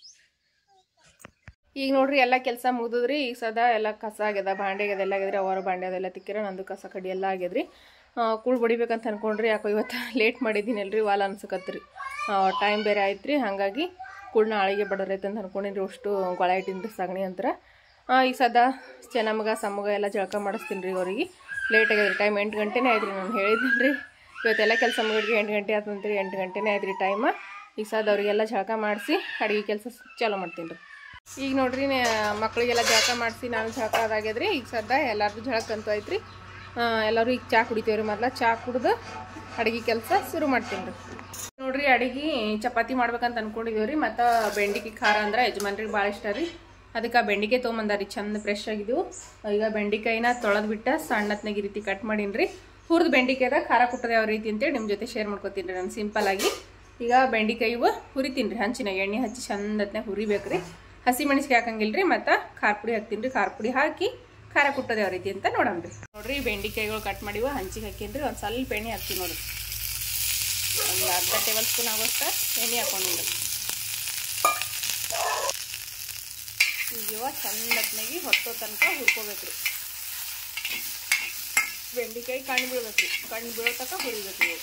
ಈಗ ನೋಡ್ರಿ ಎಲ್ಲ ಕೆಲಸ ಮುಗಿದ್ರಿ. ಈಗ ಸದಾ ಎಲ್ಲ ಕಸ ಆಗ್ಯದ, ಬಾಂಡೆ ಆಗ್ಯದೆಲ್ಲ ಆಗ್ಯದ್ರಿ. ಅವರ ಬಾಂಡೆ ಅದೆಲ್ಲ ತಿಕ್ಕಿರ, ನಂದು ಕಸ ಕಡಿ ಎಲ್ಲ ಆಗ್ಯದ್ರಿ. ಕೂಳು ಬಡಿಬೇಕಂತ ಅನ್ಕೊಂಡ್ರಿ. ಯಾಕೋ ಇವತ್ತು ಲೇಟ್ ಮಾಡಿದ್ದೀನಲ್ರಿ, ವಾಲ ಅನ್ಸಕತ್ರಿ. ಟೈಮ್ ಬೇರೆ ಆಯ್ತು ರೀ. ಹಾಗಾಗಿ ಕೂಳನ್ನ ಆಳಿಗೆ ಬಡರೈತೆ ಅಂತ ಅನ್ಕೊಂಡಿರಿ. ಅಷ್ಟು ಗೊಳ ಇಟ್ಟಿನ್ರಿ ಸಗಣಿ ಅಂತರ. ಈಗ ಸದಾ ಚೆನ್ನಮ್ಮಗ ಸಮ್ಮಗ ಎಲ್ಲ ಜಳಕ ಮಾಡಿಸ್ತೀನಿ ರೀ. ಅವ್ರಿಗೆ ಲೇಟ್ ಆಗ್ಯದ್ರಿ. ಟೈಮ್ ಎಂಟು ಗಂಟೆನೇ ಆಯ್ತು ರೀ. ನಾನು ಹೇಳಿದ್ದೀನಿ ರೀ ಇವತ್ತೆಲ್ಲ ಕೆಲಸ ಮುಗಿದ್ರಿ ಎಂಟು ಗಂಟೆ ಆತಂತ್ರಿ. ಎಂಟು ಗಂಟೆನೇ ಆಯ್ತು ರೀ ಟೈಮ್. ಈಗ ಸದ ಅವರಿಗೆಲ್ಲ ಜಳಕ ಮಾಡಿಸಿ ಅಡುಗೆ ಕೆಲಸ ಚಾಲೂ ಮಾಡ್ತೀನಿ ರೀ. ಈಗ ನೋಡ್ರಿ ಮಕ್ಕಳಿಗೆಲ್ಲ ಜಳಕ ಮಾಡಿಸಿ ನಾನು ಜಳಕ ಅದಾಗ್ಯದ್ರಿ. ಈಗ ಸದ್ದ ಎಲ್ಲರದು ಜಳಕ ಅಂತೂ ಐತ್ರಿ. ಎಲ್ಲರೂ ಈಗ ಚಹಾ ಕುಡಿತೀವ್ರಿ. ಮೊದಲ ಚಹಾ ಕುಡ್ದು ಅಡುಗೆ ಕೆಲಸ ಶುರು ಮಾಡ್ತೀನಿ ರೀ. ನೋಡ್ರಿ ಅಡುಗೆ ಚಪಾತಿ ಮಾಡ್ಬೇಕಂತ ಅನ್ಕೊಂಡಿದ್ದೀವ್ರಿ. ಮತ್ತು ಬೆಂಡಿಕಾಯಿ ಖಾರ ಅಂದ್ರೆ ಯಜಮಾನ್ರಿಗೆ ಭಾಳ ಇಷ್ಟ ರೀ. ಅದಕ್ಕೆ ಬೆಂಡಿಕಾಯಿ ತೊಗೊಂಬಂದಾರಿ ಚಂದ ಫ್ರೆಶ್ ಆಗಿದ್ವು. ಈಗ ಬೆಂಡಿಕಾಯಿನ ತೊಳೆದು ಬಿಟ್ಟು ಸಣ್ಣತ್ನಾಗ ಈ ರೀತಿ ಕಟ್ ಮಾಡೀನಿ ರೀ. ಹುರಿದು ಬೆಂಡಿಕಾಯ್ದ ಖಾರ ಕುಟ್ಟದ ಯಾವ ರೀತಿ ಅಂತೇಳಿ ನಿಮ್ಮ ಜೊತೆ ಶೇರ್ ಮಾಡ್ಕೊತೀನಿ ರೀ ನಾನು ಸಿಂಪಲ್ಲಾಗಿ. ಈಗ ಬೆಂಡಿಕಾಯಿವು ಹುರಿತೀನಿ ರೀ. ಹಂಚಿನಾಗ ಎಣ್ಣೆ ಹಚ್ಚಿ ಚಂದತ್ನಾಗ ಹುರಿಬೇಕು ರೀ. ಹಸಿ ಮೆಣಸಿಗೆ ಹಾಕಂಗಿಲ್ಲ ರೀ. ಮತ್ತು ಖಾರ ಪುಡಿ ಹಾಕ್ತೀನಿ ರೀ. ಖಾರ ಪುಡಿ ಹಾಕಿ ಖಾರ ಕುಟ್ಟೋದು ಯಾವ ರೀತಿ ಅಂತ ನೋಡೋಣ ರೀ. ನೋಡಿರಿ ಬೆಂಡಿಕಾಯಿಗಳು ಕಟ್ ಮಾಡಿವ ಹಂಚಿಗೆ ಹಾಕೀನಿ ರೀ. ಒಂದು ಸ್ವಲ್ಪ ಎಣ್ಣೆ ಹಾಕ್ತೀನಿ ನೋಡಿರಿ. ಒಂದು ಅರ್ಧ ಟೇಬಲ್ ಸ್ಪೂನ್ ಆಗೋಷ್ಟು ಎಣ್ಣೆ ಹಾಕೊಂಡಿರಿ. ಈಗ ಚಂದತ್ನಾಗಿ ಹೊತ್ತೋ ತನಕ ಹುರ್ಕೋಬೇಕು ರೀ. ಬೆಂಡಿಕಾಯಿ ಕಣ್ಣು ಬೀಳ್ಬೇಕು ರೀ. ಕಣ್ಣು ಬೀಳೋ ತನಕ ಹುರಿಬೇಕು ರೀ.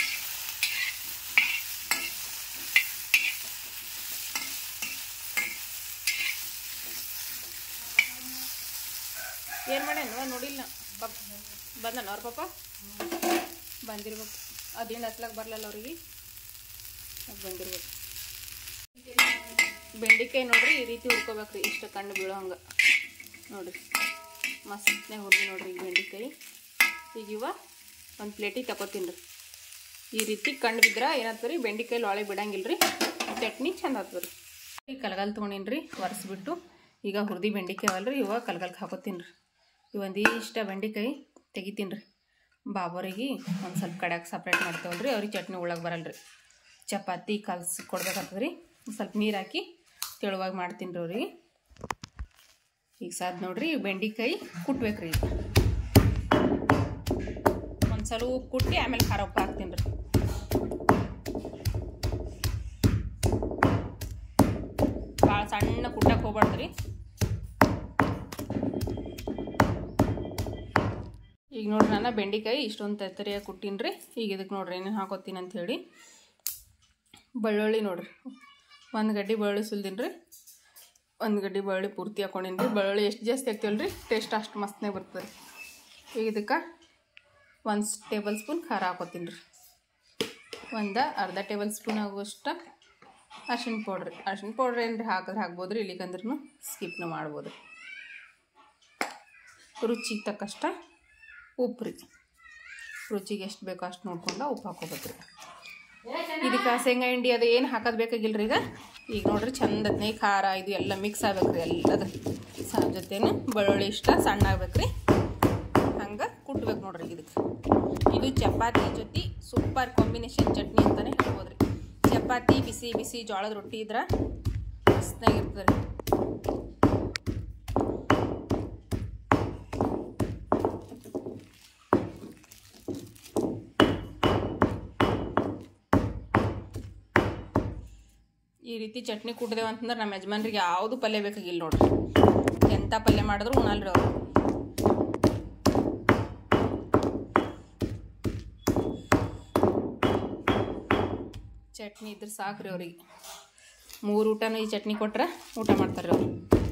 ಏನು ಮಾಡ್ಯಾನ ನೋಡಿಲ್ಲ. ಪಪ್ ಬಂದನ ಅವ್ರ ಪಾಪ ಬಂದಿರ್ಬೇಕು. ಅದೇನು ಹತ್ಲಕ್ಕೆ ಬರಲ್ಲ ಅವ್ರಿಗೆ, ಅದು ಬಂದಿರ್ಬೇಕು. ಬೆಂಡಿಕಾಯಿ ನೋಡ್ರಿ ಈ ರೀತಿ ಹುರ್ಕೋಬೇಕ್ರಿ. ಇಷ್ಟು ಕಣ್ಣು ಬೀಳೋ ಹಂಗೆ ನೋಡಿರಿ. ಮಸ್ತನೇ ಹುರಿದು ನೋಡ್ರಿ ಈಗ ಬೆಂಡಿಕಾಯಿ. ಈಗ ಇವ ಒಂದು ಪ್ಲೇಟಿಗೆ ತಗೋತೀನಿ ರೀ. ಈ ರೀತಿ ಕಣ್ಣು ಬಿದ್ರೆ ಏನಾಗ್ತದೆ ರೀ, ಬೆಂಡಿಕಾಯಿ ಲೊಳೆ ಬಿಡಂಗಿಲ್ಲ ರೀ. ಚಟ್ನಿ ಚಂದ ಆಗ್ತದೆ ರೀ. ಈಗ ಕಲ್ಗಲ್ ತೊಗೊಂಡಿನಿ ರೀ ಒರೆಸ್ಬಿಟ್ಟು. ಈಗ ಹುರಿದು ಬೆಂಡಿಕಾಯಿ ಅವಲ್ರಿ ಇವಾಗ ಕಲ್ಗಲ್ಗೆ ಹಾಕೋತೀನಿ ರೀ. ಇವೊಂದು ಇಷ್ಟ ಬೆಂಡಿಕಾಯಿ ತೆಗಿತೀನಿ ರೀ. ಬಾಬೋರಿಗೆ ಒಂದು ಸ್ವಲ್ಪ ಕಡ್ಯಾಕ ಸಪ್ರೇಟ್ ಮಾಡ್ತೇವಲ್ರಿ. ಅವ್ರಿಗೆ ಚಟ್ನಿ ಉಳ್ಳಾಗ ಬರಲ್ಲ ರೀ. ಚಪಾತಿ ಕಲ್ಸಿ ಕೊಡ್ಬೇಕಾಗ್ತದೆ ರೀ. ಸ್ವಲ್ಪ ನೀರು ಹಾಕಿ ತೆಳುವಾಗಿ ಮಾಡ್ತೀನಿ ರೀ ಅವ್ರಿಗೆ. ಈಗ ಸಾದ್ ನೋಡ್ರಿ ಬೆಂಡಿಕಾಯಿ ಕುಟ್ಬೇಕು ರೀ. ಒಂದು ಸಲ ಉಪ್ಪು ಕುಟ್ಟಿ ಆಮೇಲೆ ಖಾರ ಉಪ್ಪು ಹಾಕ್ತೀನಿ ರೀ. ಭಾಳ ಸಣ್ಣ ಕುಟ್ಟಕ್ಕೆ ಹೋಗ್ಬಾರ್ದು ರೀ. ಈಗ ನೋಡ್ರಿ ನಾನು ಬೆಂಡಿಕಾಯಿ ಇಷ್ಟೊಂದು ತರಿಯಾಗಿ ಕುಟ್ಟೀನಿ ರೀ. ಈಗ ಇದಕ್ಕೆ ನೋಡ್ರಿ ಏನೇನು ಹಾಕೋತೀನಿ ಅಂತ ಹೇಳಿ. ಬೆಳ್ಳುಳ್ಳಿ ನೋಡ್ರಿ ಒಂದು ಗಡ್ಡೆ ಬೆಳ್ಳುಳ್ಳಿ ಸುಲ್ದೀನಿ ರೀ. ಒಂದು ಗಡ್ಡೆ ಬೆಳ್ಳುಳ್ಳಿ ಪೂರ್ತಿ ಹಾಕೊಂಡೀನಿ ರೀ. ಬೆಳ್ಳುಳ್ಳಿ ಎಷ್ಟು ಜಾಸ್ತಿ ಹಾಕ್ತೀವಲ್ಲ ರೀ ಟೇಸ್ಟ್ ಅಷ್ಟು ಮಸ್ತನೇ ಬರ್ತದೆ ರೀ. ಈಗ ಇದಕ್ಕೆ ಒಂದು ಟೇಬಲ್ ಸ್ಪೂನ್ ಖಾರ ಹಾಕೋತೀನಿ ರೀ. ಒಂದು ಅರ್ಧ ಟೇಬಲ್ ಸ್ಪೂನ್ ಆಗುವಷ್ಟು ಅರ್ಶಿಣ ಪೌಡ್ರಿ. ಅರ್ಶಿಣ ಪೌಡ್ರ್ ಏನ್ರಿ ಹಾಕಿದ್ರೆ ಹಾಕ್ಬೋದು ರೀ, ಇಲ್ಲಿಗಂದ್ರೂ ಸ್ಕಿಪ್ನು ಮಾಡ್ಬೋದು ರೀ. ರುಚಿಗೆ ತಕ್ಕಷ್ಟ ಉಪ್ಪು ರೀ. ರುಚಿಗೆ ಎಷ್ಟು ಬೇಕೋ ಅಷ್ಟು ನೋಡ್ಕೊಂಡು ಉಪ್ಪು ಹಾಕೋಬೇಕು ರೀ. ಇದಕ್ಕೆ ಶೇಂಗಾ ಹಿಂಡಿ ಅದು ಏನು ಹಾಕೋದು ಬೇಕಾಗಿಲ್ಲ ರೀ. ಈಗ ಈಗ ನೋಡ್ರಿ ಚಂದತ್ನೇ ಖಾರ ಇದು ಎಲ್ಲ ಮಿಕ್ಸ್ ಆಗ್ಬೇಕ್ರಿ ಎಲ್ಲದ್ರ ಸಣ್ಣ ಜೊತೆನು ಬೆಳ್ಳುಳ್ಳಿ ಇಷ್ಟ ಸಣ್ಣ ಆಗ್ಬೇಕ್ರಿ ಹಂಗೆ ಕುಟ್ಬೇಕು ನೋಡ್ರಿ ಇದಕ್ಕೆ ಇದು ಚಪಾತಿ ಜೊತೆ ಸೂಪರ್ ಕಾಂಬಿನೇಷನ್ ಚಟ್ನಿ ಅಂತಲೇ ಹೇಳ್ಬೋದ್ರಿ ಚಪಾತಿ ಬಿಸಿ ಬಿಸಿ ಜೋಳದ ರೊಟ್ಟಿ ಇದ್ರೆ ಮಸ್ತಾಗಿರ್ತದೆ ರೀ ಈ ರೀತಿ ಚಟ್ನಿ ಕುಟ್ದೇವ ಅಂತಂದ್ರೆ ನಮ್ಮ ಯಜಮಾನ್ರಿಗೆ ಯಾವುದು ಪಲ್ಯ ಬೇಕಾಗಿಲ್ಲ ನೋಡ್ರಿ ಎಂಥ ಪಲ್ಯ ಮಾಡಿದ್ರು ಉಣಲ್ರಿ ಅವರು ಚಟ್ನಿ ಇದ್ರೆ ಸಾಕ್ರಿ ಅವ್ರಿಗೆ ಮೂರು ಊಟನೂ ಈ ಚಟ್ನಿ ಕೊಟ್ರೆ ಊಟ ಮಾಡ್ತಾರೆ ಅವರು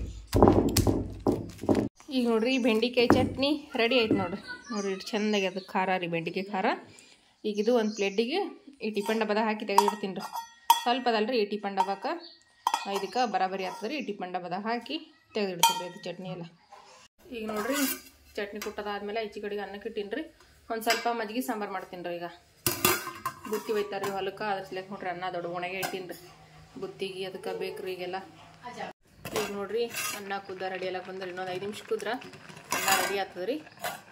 ಈಗ ನೋಡ್ರಿ ಬೆಂಡಿಕಾಯಿ ಚಟ್ನಿ ರೆಡಿ ಆಯ್ತು ನೋಡ್ರಿ ನೋಡ್ರಿ ಇಟ್ಟು ಚೆಂದಾಗಿ ಅದು ಖಾರ ರೀ ಬೆಂಡಿಕಾಯಿ ಖಾರ ಈಗ ಇದು ಒಂದು ಪ್ಲೇಟಿಗೆ ಈ ಟಿಫನ್ ಡಬ್ಬದ ಹಾಕಿ ತೆಗೆದಿಡ್ತೀನಿ ರೀ ಸ್ವಲ್ಪ ಅದಲ್ರಿ ಈ ಟಿಫನ್ ಡಬ್ಬಕ್ಕೆ ಇದಕ್ಕೆ ಬರಾಬರಿ ಆಗ್ತದೆ ರೀ ಈ ಟಿಫನ್ ಡಬ್ಬದಾಗ ಹಾಕಿ ತೆಗೆದಿಡ್ತೀನಿ ರೀ ಇದು ಚಟ್ನಿ ಎಲ್ಲ ಈಗ ನೋಡ್ರಿ ಚಟ್ನಿ ಕುಟ್ಟದಾದ್ಮೇಲೆ ಈಚೆ ಕಡೆಗೆ ಅನ್ನಕ್ಕೆ ಇಟ್ಟೀನಿ ರೀ ಒಂದು ಸ್ವಲ್ಪ ಮಜ್ಜಿಗೆ ಸಾಂಬಾರು ಮಾಡ್ತೀನಿ ರೀ ಈಗ ಬುತ್ತಿ ಒಯ್ತಾರೆ ರೀ ಹೊಲಕ್ಕೆ ಅದ್ರ ಸಲಕ್ಕೆ ನೋಡ್ರಿ ಅನ್ನ ದೊಡ್ಡ ಒಣಗೆ ಇಟ್ಟೀನಿ ರೀ ಬುತ್ತಿಗೆ ಅದಕ್ಕೆ ಬೇಕು ರೀ ಈಗೆಲ್ಲ ಈಗ ನೋಡ್ರಿ ಅನ್ನ ಕುದ್ದ ರೆಡಿ ಎಲ್ಲ ಬಂದ್ರೆ ಇನ್ನೊಂದು ಐದು ನಿಮಿಷ ಕುದ್ರೆ ಅನ್ನ ರೆಡಿ ಆಗ್ತದೆ ರೀ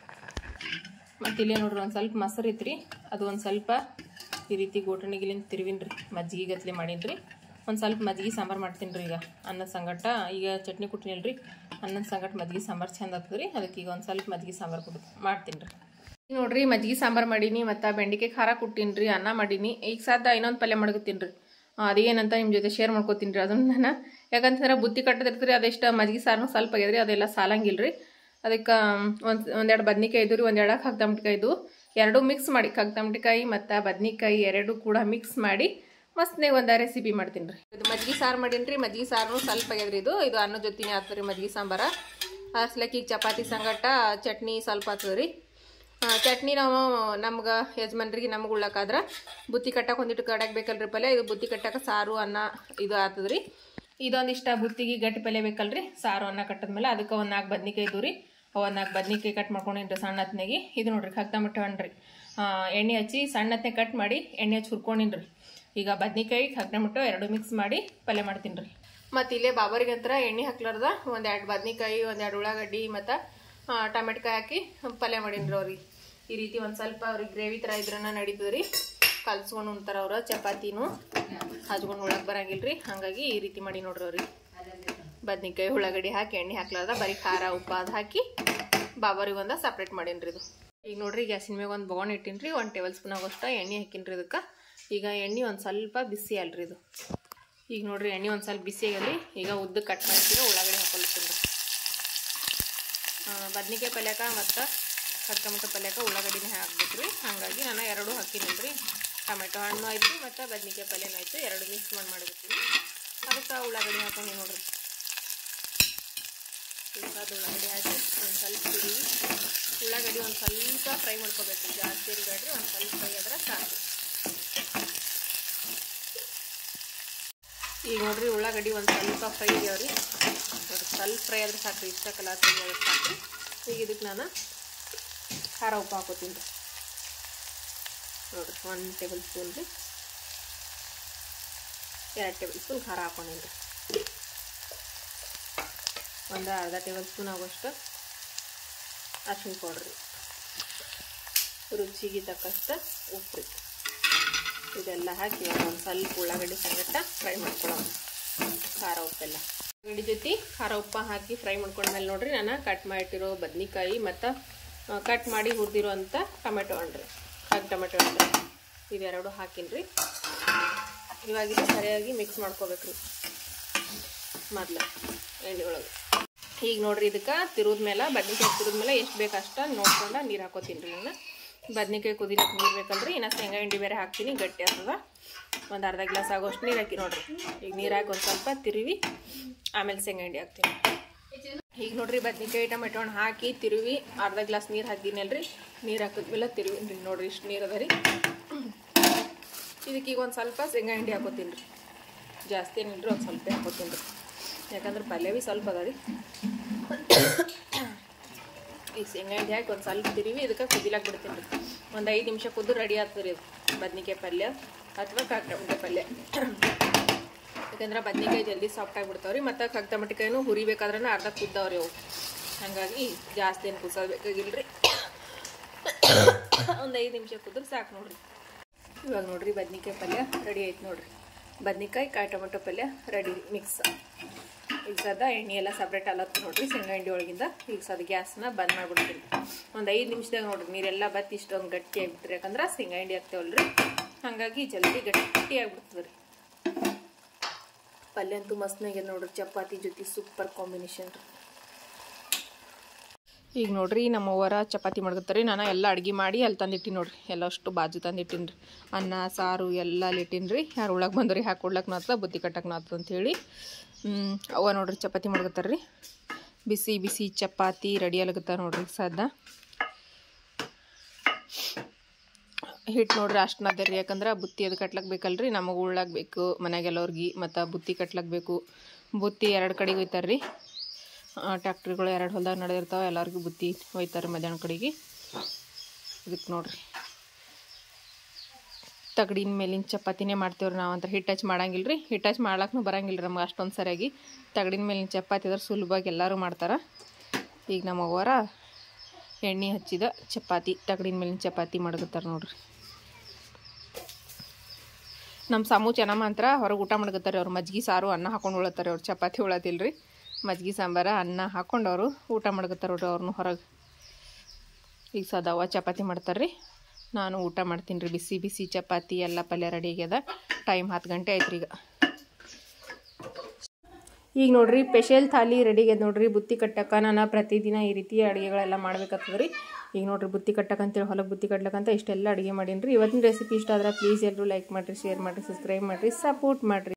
ಮತ್ತು ಇಲ್ಲೇ ನೋಡ್ರಿ ಒಂದು ಸ್ವಲ್ಪ ಮೊಸರು ಐತ್ರಿ ಅದು ಒಂದು ಸ್ವಲ್ಪ ಈ ರೀತಿ ಗೋಟಣಿಗಿಲಿಂದ ತಿರುವಿನ ರೀ ಮಜ್ಜಿಗೆ ಗತ್ಲೆ ಮಾಡೀನಿ ರೀ ಒಂದು ಸ್ವಲ್ಪ ಮಜ್ಜಿಗೆ ಸಾಂಬಾರು ಮಾಡ್ತೀನಿ ರೀ ಈಗ ಅನ್ನದ ಸಂಗಟ ಈಗ ಚಟ್ನಿ ಕುಟ್ಟಿನಿಲ್ಲ ರೀ ಅನ್ನದ ಸಂಗಟ ಮಜ್ಜಿಗೆ ಸಾಂಬಾರು ಚೆಂದ ಆಗ್ತದೆ ರೀ ಅದಕ್ಕೆ ಈಗ ಒಂದು ಸ್ವಲ್ಪ ಮಜ್ಜಿಗೆ ಸಾಂಬಾರು ಕೊಟ್ಟು ಮಾಡ್ತೀನಿ ರೀ ನೋಡ್ರಿ ಮಜ್ಜಿಗೆ ಸಾಂಬಾರು ಮಾಡೀನಿ ಮತ್ತು ಬೆಂಡಿಕಾಯಿ ಖಾರ ಕುಟ್ಟೀನಿ ರೀ ಅನ್ನ ಮಾಡೀನಿ ಈಗ ಸಾಧ್ಯ ಇನ್ನೊಂದು ಪಲ್ಯ ಮಾಡ್ಕೊತೀನಿ ರೀ ಅದೇನಂತ ನಿಮ್ಮ ಜೊತೆ ಶೇರ್ ಮಾಡ್ಕೊತೀನಿ ರೀ ಅದನ್ನು ನಾನು ಯಾಕಂತಂದ್ರೆ ಬುತ್ತಿ ಕಟ್ಟದಿರ್ತೀರಿ ಅದೆಷ್ಟು ಮಜ್ಜಿಗೆ ಸಾರನು ಸ್ವಲ್ಪ ಆಗ್ಯದ್ರಿ ಅದೆಲ್ಲ ಸಾಲಂಗಿಲ್ಲ ರೀ ಅದಕ್ಕೆ ಒಂದು ಒಂದೆರಡು ಬದ್ನಿಕಾಯಿ ಇದ್ದು ರೀ ಒಂದೆರಡು ಕಗ್ದಮಟಿಕಾಯಿ ಇದ್ದು ಎರಡೂ ಮಿಕ್ಸ್ ಮಾಡಿ ಕಗ್ದಮಟಿಕಾಯಿ ಮತ್ತು ಬದ್ನಿಕಾಯಿ ಎರಡು ಕೂಡ ಮಿಕ್ಸ್ ಮಾಡಿ ಮಸ್ತ್ನಾಗ ಒಂದು ರೆಸಿಪಿ ಮಾಡ್ತೀನಿ ರೀ ಇದು ಮಜ್ಜಿಗೆ ಸಾರು ಮಾಡೀನಿ ರೀ ಮಜ್ಜಿಗೆ ಸಾರನು ಸ್ವಲ್ಪ ಆಗ್ಯದ್ರಿ ಇದು ಇದು ಅನ್ನ ಜೊತೆನೇ ಆಗ್ತದೆ ರೀ ಮಜ್ಜಿಗೆ ಸಾಂಬಾರು ಅಸ್ಲಕ್ಕೆ ಈಗ ಚಪಾತಿ ಸಂಗಟ ಚಟ್ನಿ ಸ್ವಲ್ಪ ಆಗ್ತದೆ ರೀ ಚಟ್ನಿ ನಾವು ನಮ್ಗೆ ಯಜಮಾನ್ರಿಗೆ ನಮ್ಗೆ ಉಳ್ಳಾಕಾದ್ರೆ ಬುತ್ತಿ ಕಟ್ಟಕ್ಕೆ ಒಂದಿಟ್ಟು ಕಡಕ್ಕೆ ಬೇಕಲ್ರಿ ಪಲ್ಯ ಇದು ಬುತ್ತಿ ಕಟ್ಟಕ್ಕೆ ಸಾರು ಅನ್ನ ಇದು ಆಗ್ತದೆ ರೀ ಇದೊಂದಿಷ್ಟ ಬುತ್ತಿಗೆ ಗಟ್ಟಿ ಪಲ್ಯ ಬೇಕಲ್ರಿ ಸಾರು ಅನ್ನ ಕಟ್ಟದ್ಮೇಲೆ ಅದಕ್ಕೆ ಒಂದು ನಾಲ್ಕು ಬದ್ನಿಕಾಯಿ ಇದ್ದು ರೀ ಒಂದು ನಾಲ್ಕು ಬದ್ನಿಕಾಯಿ ಕಟ್ ಮಾಡ್ಕೊಂಡಿನಿ ರೀ ಸಣ್ಣ ಹತ್ನಾಗಿ ಇದು ನೋಡ್ರಿ ಕಗ್ದಮಟ್ಟ ಹಣ್ಣ್ರಿ ಎಣ್ಣೆ ಹಚ್ಚಿ ಸಣ್ಣ ಹತ್ನೆ ಕಟ್ ಮಾಡಿ ಎಣ್ಣೆ ಹಚ್ಚಿ ಹುರ್ಕೊಂಡಿನಿ ರೀ ಈಗ ಬದ್ನಿಕಾಯಿ ಕಗ್ದಮಟ್ಟು ಎರಡು ಮಿಕ್ಸ್ ಮಾಡಿ ಪಲ್ಯ ಮಾಡ್ತೀನಿ ರೀ ಮತ್ತು ಇಲ್ಲೇ ಬಾಬರಿಗೆ ಹತ್ರ ಎಣ್ಣೆ ಹಾಕ್ಲಾರ್ದ ಒಂದೆರಡು ಬದ್ನಿಕಾಯಿ ಒಂದೆರಡು ಉಳ್ಳಾಗಡ್ಡಿ ಮತ್ತು ಟೊಮೆಟೊಕಾಯಿ ಹಾಕಿ ಪಲ್ಯ ಮಾಡೀನಿ ರೀ ಅವ್ರಿಗೆ ಈ ರೀತಿ ಒಂದು ಸ್ವಲ್ಪ ಅವ್ರಿಗೆ ಗ್ರೇವಿ ಥರ ಇದ್ರನ್ನ ನಡೀತದೆ ರೀ ಕಲ್ಸ್ಕೊಂಡು ಉಣ್ತಾರೆ ಅವ್ರು ಚಪಾತಿನೂ ಹಚ್ಕೊಂಡು ಉಳಕ್ಕೆ ಬರಂಗಿಲ್ಲ ರೀ ಹಾಗಾಗಿ ಈ ರೀತಿ ಮಾಡಿ ನೋಡ್ರಿ ಅವ್ರಿಗೆ ಬದ್ನಿಕಾಯಿ ಉಳ್ಳಾಗಡ್ಡಿ ಹಾಕಿ ಎಣ್ಣೆ ಹಾಕ್ಲಾರ್ದ ಬರೀ ಖಾರ ಉಪ್ಪು ಅದು ಹಾಕಿ ಬಾಬರಿಗೆ ಒಂದು ಸಪ್ರೇಟ್ ಮಾಡೀನಿ ರೀ ಇದು ಈಗ ನೋಡ್ರಿ ಗ್ಯಾಸಿನ ಮ್ಯಾಗ ಒಂದು ಬೊಗಣೆ ಇಟ್ಟೀನಿ ರೀ ಒಂದು ಟೇಬಲ್ ಸ್ಪೂನ್ ಆಗೋಷ್ಟು ಎಣ್ಣೆ ಹಾಕಿನಿ ರೀ ಇದಕ್ಕೆ ಈಗ ಎಣ್ಣೆ ಒಂದು ಸ್ವಲ್ಪ ಬಿಸಿ ಅಲ್ರಿ ಇದು ಈಗ ನೋಡ್ರಿ ಎಣ್ಣೆ ಒಂದು ಸ್ವಲ್ಪ ಬಿಸಿ ಆಗಲಿ ಈಗ ಉದ್ದು ಕಟ್ ಮಾಡಿಸಿರೋ ಉಳ್ಳಾಗಡ್ಡಿ ಹಾಕೊಳ್ತೀನಿ ರೀ ಬದ್ನಿಕಾಯಿ ಪಲ್ಯಕ್ಕೆ ಮತ್ತು ಕಟ್ಕೊಂಬಿಟ್ಟು ಪಲ್ಯಕ್ಕೆ ಉಳ್ಳಾಗಡ್ಡಿನೇ ಹಾಕ್ಬೇಕು ರೀ ಹಾಗಾಗಿ ನಾನು ಎರಡು ಹಾಕಿನಿ ರೀ ಟೊಮೆಟೊ ಹಣ್ಣು ಆಯಿತು ಮತ್ತು ಬದ್ನಿಕಾಯಿ ಪಲ್ಯನೂ ಆಯಿತು ಎರಡು ಮಿಕ್ಸ್ ಮಾಡಿ ಮಾಡಿರ್ತೀನಿ ಅದಕ್ಕೆ ಉಳ್ಳಾಗಡ್ಡಿ ಹಾಕೊಂಡು ನೋಡ್ರಿ ಅದು ಉಳ್ಳಾಗಡ್ಡಿ ಹಾಕಿ ಒಂದು ಸ್ವಲ್ಪ ತಿರುಗಿ ಉಳ್ಳಾಗಡ್ಡಿ ಒಂದು ಸ್ವಲ್ಪ ಫ್ರೈ ಮಾಡ್ಕೋಬೇಕು ಜಾಸ್ತಿ ತಿರುಗಾಡ್ರಿ ಒಂದು ಸ್ವಲ್ಪ ಫ್ರೈ ಆದ್ರೆ ಸಾಕು ಈಗ ನೋಡ್ರಿ ಉಳ್ಳಾಗಡ್ಡಿ ಒಂದು ಸ್ವಲ್ಪ ಫ್ರೈ ಆಗ್ಯಾವ್ರಿ ನೋಡ್ರಿ ಸ್ವಲ್ಪ ಫ್ರೈ ಆದ್ರೆ ಸಾಕು ಇಷ್ಟ ಕಲರ್ ತೆಗಿಯೋದು ಸಾಕು ಈಗ ಇದಕ್ಕೆ ನಾನು ಖಾರ ಉಪ್ಪು ಹಾಕೋತೀನಿ ರೀ ನೋಡ್ರಿ ಒಂದು ಟೇಬಲ್ ಸ್ಪೂನ್ ರೀ ಎರಡು ಟೇಬಲ್ ಸ್ಪೂನ್ ಖಾರ ಹಾಕೊಂಡೀನಿ ರೀ ಒಂದು ಅರ್ಧ ಟೇಬಲ್ ಸ್ಪೂನ್ ಆಗೋಷ್ಟು ಅರಿಶಿನ ಪೌಡ್ರಿ ರುಚಿಗೆ ತಕ್ಕಷ್ಟು ಉಪ್ಪು ರೀ ಇದೆಲ್ಲ ಹಾಕಿ ಒಂದು ಸ್ವಲ್ಪ ಉಳ್ಳಾಗಡ್ಡಿ ಸಂಗಟ ಫ್ರೈ ಮಾಡ್ಕೊಳ್ಳೋಣ ಖಾರ ಉಪ್ಪೆಲ್ಲ ಉಳ್ಳಾಗಡ್ಡಿ ಜೊತೆ ಖಾರ ಉಪ್ಪು ಹಾಕಿ ಫ್ರೈ ಮಾಡ್ಕೊಂಡ್ಮೇಲೆ ನೋಡ್ರಿ ನಾನು ಕಟ್ ಮಾಡಿಟ್ಟಿರೋ ಬದ್ನಿಕಾಯಿ ಮತ್ತು ಕಟ್ ಮಾಡಿ ಹುರಿದಿರೋ ಅಂಥ ಟೊಮೆಟೊ ಹಣ್ಣು ಹಾಕಿ ಟೊಮೆಟೊ ಹಣ್ಣು ಇವೆರಡು ಹಾಕಿನಿ ರೀ ಇವಾಗ ಇದು ಸರಿಯಾಗಿ ಮಿಕ್ಸ್ ಮಾಡ್ಕೋಬೇಕು ರೀ ಮೊದಲು ಎಣ್ಣೆ ಒಳಗೆ ಈಗ ನೋಡ್ರಿ ಇದಕ್ಕೆ ತಿರುದ್ಮೇಲೆ ಬದ್ನಿಕಾಯಿ ತಿರುದ್ಮೇಲೆ ಎಷ್ಟು ಬೇಕು ಅಷ್ಟು ನೋಡ್ಕೊಂಡು ನೀರು ಹಾಕೋತೀನಿ ರೀ ನಾನು ಬದ್ನಿಕಾಯಿ ಕುದಿಲಕ್ಕೆ ನೀರು ಬೇಕಲ್ರಿ ಇನ್ನು ಶೇಂಗಾ ಹಿಂಡಿ ಬೇರೆ ಹಾಕ್ತೀನಿ ಗಟ್ಟಿ ಆಗ್ತದ ಒಂದು ಅರ್ಧ ಗ್ಲಾಸ್ ಆಗೋಷ್ಟು ನೀರು ಹಾಕಿ ನೋಡ್ರಿ ಈಗ ನೀರು ಹಾಕಿ ಒಂದು ಸ್ವಲ್ಪ ತಿರುವಿ ಆಮೇಲೆ ಶೇಂಗಾ ಹಿಂಡಿ ಹಾಕ್ತೀನಿ ಈಗ ನೋಡ್ರಿ ಬದ್ನಿಕಾಯಿ ಟೊಮೆಟೊ ಹಣ್ಣು ಹಾಕಿ ತಿರುವಿ ಅರ್ಧ ಗ್ಲಾಸ್ ನೀರು ಹಾಕಿದ್ನಲ್ರಿ ನೀರು ಹಾಕಿದ್ಮೇಲೆ ತಿರುವಿನಿ ರೀ ನೋಡ್ರಿ ಇಷ್ಟು ನೀರು ಅದ ರೀ ಇದಕ್ಕೆ ಈಗ ಒಂದು ಸ್ವಲ್ಪ ಶೇಂಗಾ ಹಿಂಡಿ ಹಾಕೋತೀನಿ ರೀ ಜಾಸ್ತಿ ಏನಿಲ್ರಿ ಒಂದು ಸ್ವಲ್ಪ ಹಾಕೋತೀನಿ ರೀ ಯಾಕಂದ್ರೆ ಪಲ್ಯ ಭೀ ಸ್ವಲ್ಪ ಅದ ರೀ ಈಗ ಶೇಂಗಾ ಹಿಂಡಿ ಹಾಕಿ ಒಂದು ಸ್ವಲ್ಪ ತಿರುವಿ ಇದಕ್ಕೆ ಕುದಿಲಾಕ್ ಬಿಡ್ತೀನಿ ರೀ ಒಂದು ಐದು ನಿಮಿಷ ಕುದ್ದು ರೆಡಿ ಆಗ್ತದೆ ರೀ ಇದು ಬದ್ನಿಕಾಯಿ ಪಲ್ಯ ಅಥವಾ ಕಾಕಡಬುಂಡೆ ಪಲ್ಯ ಯಾಕಂದ್ರೆ ಬದ್ನಿಕಾಯಿ ಜಲ್ದಿ ಸಾಫ್ಟ್ ಆಗಿಬಿಡ್ತಾವ್ರಿ ಮತ್ತು ಕಗ್ ಟಮಟಿಕಾಯಿನೂ ಹುರಿಬೇಕಾದ್ರೆ ಅರ್ಧ ಕುದ್ದಾವ್ರಿ ಅವು, ಹಾಗಾಗಿ ಜಾಸ್ತಿ ಏನು ಕುದಿಸೋದು ಬೇಕಾಗಿಲ್ರಿ. ಒಂದು ಐದು ನಿಮಿಷ ಕುದ್ರೆ ಸಾಕು ನೋಡ್ರಿ. ಇವಾಗ ನೋಡ್ರಿ ಬದ್ನಿಕಾಯಿ ಪಲ್ಯ ರೆಡಿ ಆಯ್ತು ನೋಡ್ರಿ. ಬದ್ನಿಕಾಯಿ ಕಾಯಿ ಟೊಮೆಟೊ ಪಲ್ಯ ರೆಡಿ ಮಿಕ್ಸ್. ಈಗ ಸದ ಎಣ್ಣೆ ಎಲ್ಲ ಸಪ್ರೇಟ್ ಅಲ್ಲತ್ತು ನೋಡ್ರಿ ಶೇಂಗಾ ಹಿಂಡಿ ಒಳಗಿಂದ. ಈಗ ಸದ ಗ್ಯಾಸ್ನ ಬಂದ್ ಮಾಡಿಬಿಡ್ತೀನಿ. ಒಂದು ಐದು ನಿಮಿಷದಾಗ ನೋಡ್ರಿ ನೀರೆಲ್ಲ ಬತ್ತಿ ಇಷ್ಟೊಂದು ಗಟ್ಟಿ ಆಗಿಬಿಟ್ರಿ, ಯಾಕಂದ್ರೆ ಶೇಂಗಾ ಹಿಂಡಿ ಹಾಕ್ತೇವಲ್ರಿ, ಹಾಗಾಗಿ ಜಲ್ದಿ ಗಟ್ಟಿ ಆಗಿಬಿಡ್ತದೆ ರೀ. ಪಲ್ಯ ಅಂತೂ ಮಸ್ತ್ನಾಗೆ ನೋಡ್ರಿ, ಚಪಾತಿ ಜೊತೆ ಸೂಪರ್ ಕಾಂಬಿನೇಷನ್ ರೀ. ಈಗ ನೋಡ್ರಿ ನಮ್ಮ ಅವ್ವರ ಚಪಾತಿ ಮಾಡ್ಕೊತಾರೆ. ನಾನು ಎಲ್ಲ ಅಡುಗೆ ಮಾಡಿ ಅಲ್ಲಿ ತಂದಿಟ್ಟಿನಿ ನೋಡ್ರಿ, ಎಲ್ಲ ಅಷ್ಟು ಬಾಜು ತಂದಿಟ್ಟಿನಿ ರೀ. ಅನ್ನ ಸಾರು ಎಲ್ಲ ಅಲ್ಲಿ ಇಟ್ಟಿನಿ ರೀ. ಯಾರು ಉಳ್ಳಾಗ ಬಂದವ್ರಿ ಹಾಕೊಡ್ಲಕ್ಕೆ ನಾತ ಬುತ್ತಿ ಕಟ್ಟಕ್ಕೆ ನಾತ ಅಂಥೇಳಿ ಅವ್ವ ನೋಡ್ರಿ ಚಪಾತಿ ಮಾಡ್ಕೊತಾರೆ ರೀ. ಬಿಸಿ ಬಿಸಿ ಚಪಾತಿ ರೆಡಿ ಆಗತ್ತ ನೋಡ್ರಿ. ಸದ್ದ ಹಿಟ್ಟು ನೋಡ್ರಿ ಅಷ್ಟು ನಾದ್ರಿ, ಯಾಕಂದ್ರೆ ಬುತ್ತಿ ಅದು ಕಟ್ಲಕ್ಕೆ ಬೇಕಲ್ರಿ, ನಮಗೆ ಉಳ್ಳಾಗ ಬೇಕು ಮನೆಗೆಲ್ಲವ್ರಿಗೆ, ಮತ್ತು ಬುತ್ತಿ ಕಟ್ಲಕ್ಕೆ ಬೇಕು. ಬುತ್ತಿ ಎರಡು ಕಡೆಗೆ ಒಯ್ತಾರೆ ರೀ, ಟ್ಯಾಕ್ಟ್ರಿಗಳು ಎರಡು ಹೊಲ್ದಾಗ ನಡೆದಿರ್ತಾವೆ, ಎಲ್ಲರಿಗೂ ಬುತ್ತಿ ಒಯ್ತಾರೆ ಮಧ್ಯಾಹ್ನ ಕಡೆಗೆ. ಇದಕ್ಕೆ ನೋಡ್ರಿ ತಗಡಿನ ಮೇಲಿನ ಚಪಾತಿನೇ ಮಾಡ್ತೇವ್ರಿ ನಾವು. ಅಂತ ಹಿಟ್ಟು ಹಚ್ಚಿ ಮಾಡಂಗಿಲ್ಲ ರೀ, ಹಿಟ್ಟು ಹಚ್ಚಿ ಮಾಡ್ಲಕ್ಕೂ ಬರಂಗಿಲ್ಲ ನಮ್ಗೆ ಅಷ್ಟೊಂದು ಸರಿಯಾಗಿ. ತಗಡಿನ ಮೇಲಿನ ಚಪಾತಿ ಅದ್ರ ಸುಲಭವಾಗಿ ಎಲ್ಲರೂ ಮಾಡ್ತಾರೆ. ಈಗ ನಮ್ಮ ಅವ್ವರ ಎಣ್ಣೆ ಹಚ್ಚಿದ ಚಪಾತಿ, ತಗಡಿನ ಮೇಲಿನ ಚಪಾತಿ ಮಾಡ್ಕೊತಾರೆ ನೋಡ್ರಿ. ನಮ್ಮ ಸಾಮು ಚೆನ್ನಮ್ಮ ಅಂತರ ಹೊರಗೆ ಊಟ ಮಾಡ್ಕೊತಾರೆ. ಅವ್ರು ಮಜ್ಜಿಗೆ ಸಾರು ಅನ್ನ ಹಾಕೊಂಡು ಉಳತ್ತಾರೆ, ಅವ್ರು ಚಪಾತಿ ಉಳತಿಲ್ಲ ರೀ. ಮಜ್ಜಿಗೆ ಸಾಂಬಾರ ಅನ್ನ ಹಾಕ್ಕೊಂಡು ಅವರು ಊಟ ಮಾಡ್ಕೊತಾರೆ ನೋಡ್ರಿ ಅವ್ರನ್ನೂ ಹೊರಗೆ. ಈಗ ಸದವ ಚಪಾತಿ ಮಾಡ್ತಾರೆ ರೀ, ನಾನು ಊಟ ಮಾಡ್ತೀನಿ ರೀ. ಬಿಸಿ ಬಿಸಿ ಚಪಾತಿ ಎಲ್ಲ ಪಲ್ಯ ರೆಡಿ ಆಗ್ಯದ. ಟೈಮ್ ಹತ್ತು ಗಂಟೆ ಆಯ್ತು ರೀ. ಈಗ ಈಗ ನೋಡ್ರಿ ಸ್ಪೆಷಲ್ ಥಾಲಿ ರೆಡಿ ಆಗ್ಯದ ನೋಡ್ರಿ. ಬುತ್ತಿ ಕಟ್ಟಕ್ಕೆ ನಾನು ಪ್ರತಿದಿನ ಈ ರೀತಿ ಅಡುಗೆಗಳೆಲ್ಲ ಮಾಡ್ಬೇಕಾಗ್ತದೆ ರೀ. ಈಗ ನೋಡ್ರಿ ಬುತ್ತಿ ಕಟ್ಟಕ್ಕಂತೇಳಿ ಹೊಲಕ್ಕೆ ಬುತ್ತಿ ಕಟ್ಲಕ್ಕಂತ ಇಷ್ಟೆಲ್ಲ ಅಡುಗೆ ಮಾಡೀನಿ ರೀ. ಇವತ್ತಿನ ರೆಸಿಪಿ ಇಷ್ಟ ಆದ್ರೆ ಪ್ಲೀಸ್ ಎಲ್ಲರೂ ಲೈಕ್ ಮಾಡಿರಿ, ಶೇರ್ ಮಾಡಿರಿ, ಸಬ್ಸ್ಕ್ರೈಬ್ ಮಾಡಿರಿ, ಸಪೋರ್ಟ್ ಮಾಡಿರಿ.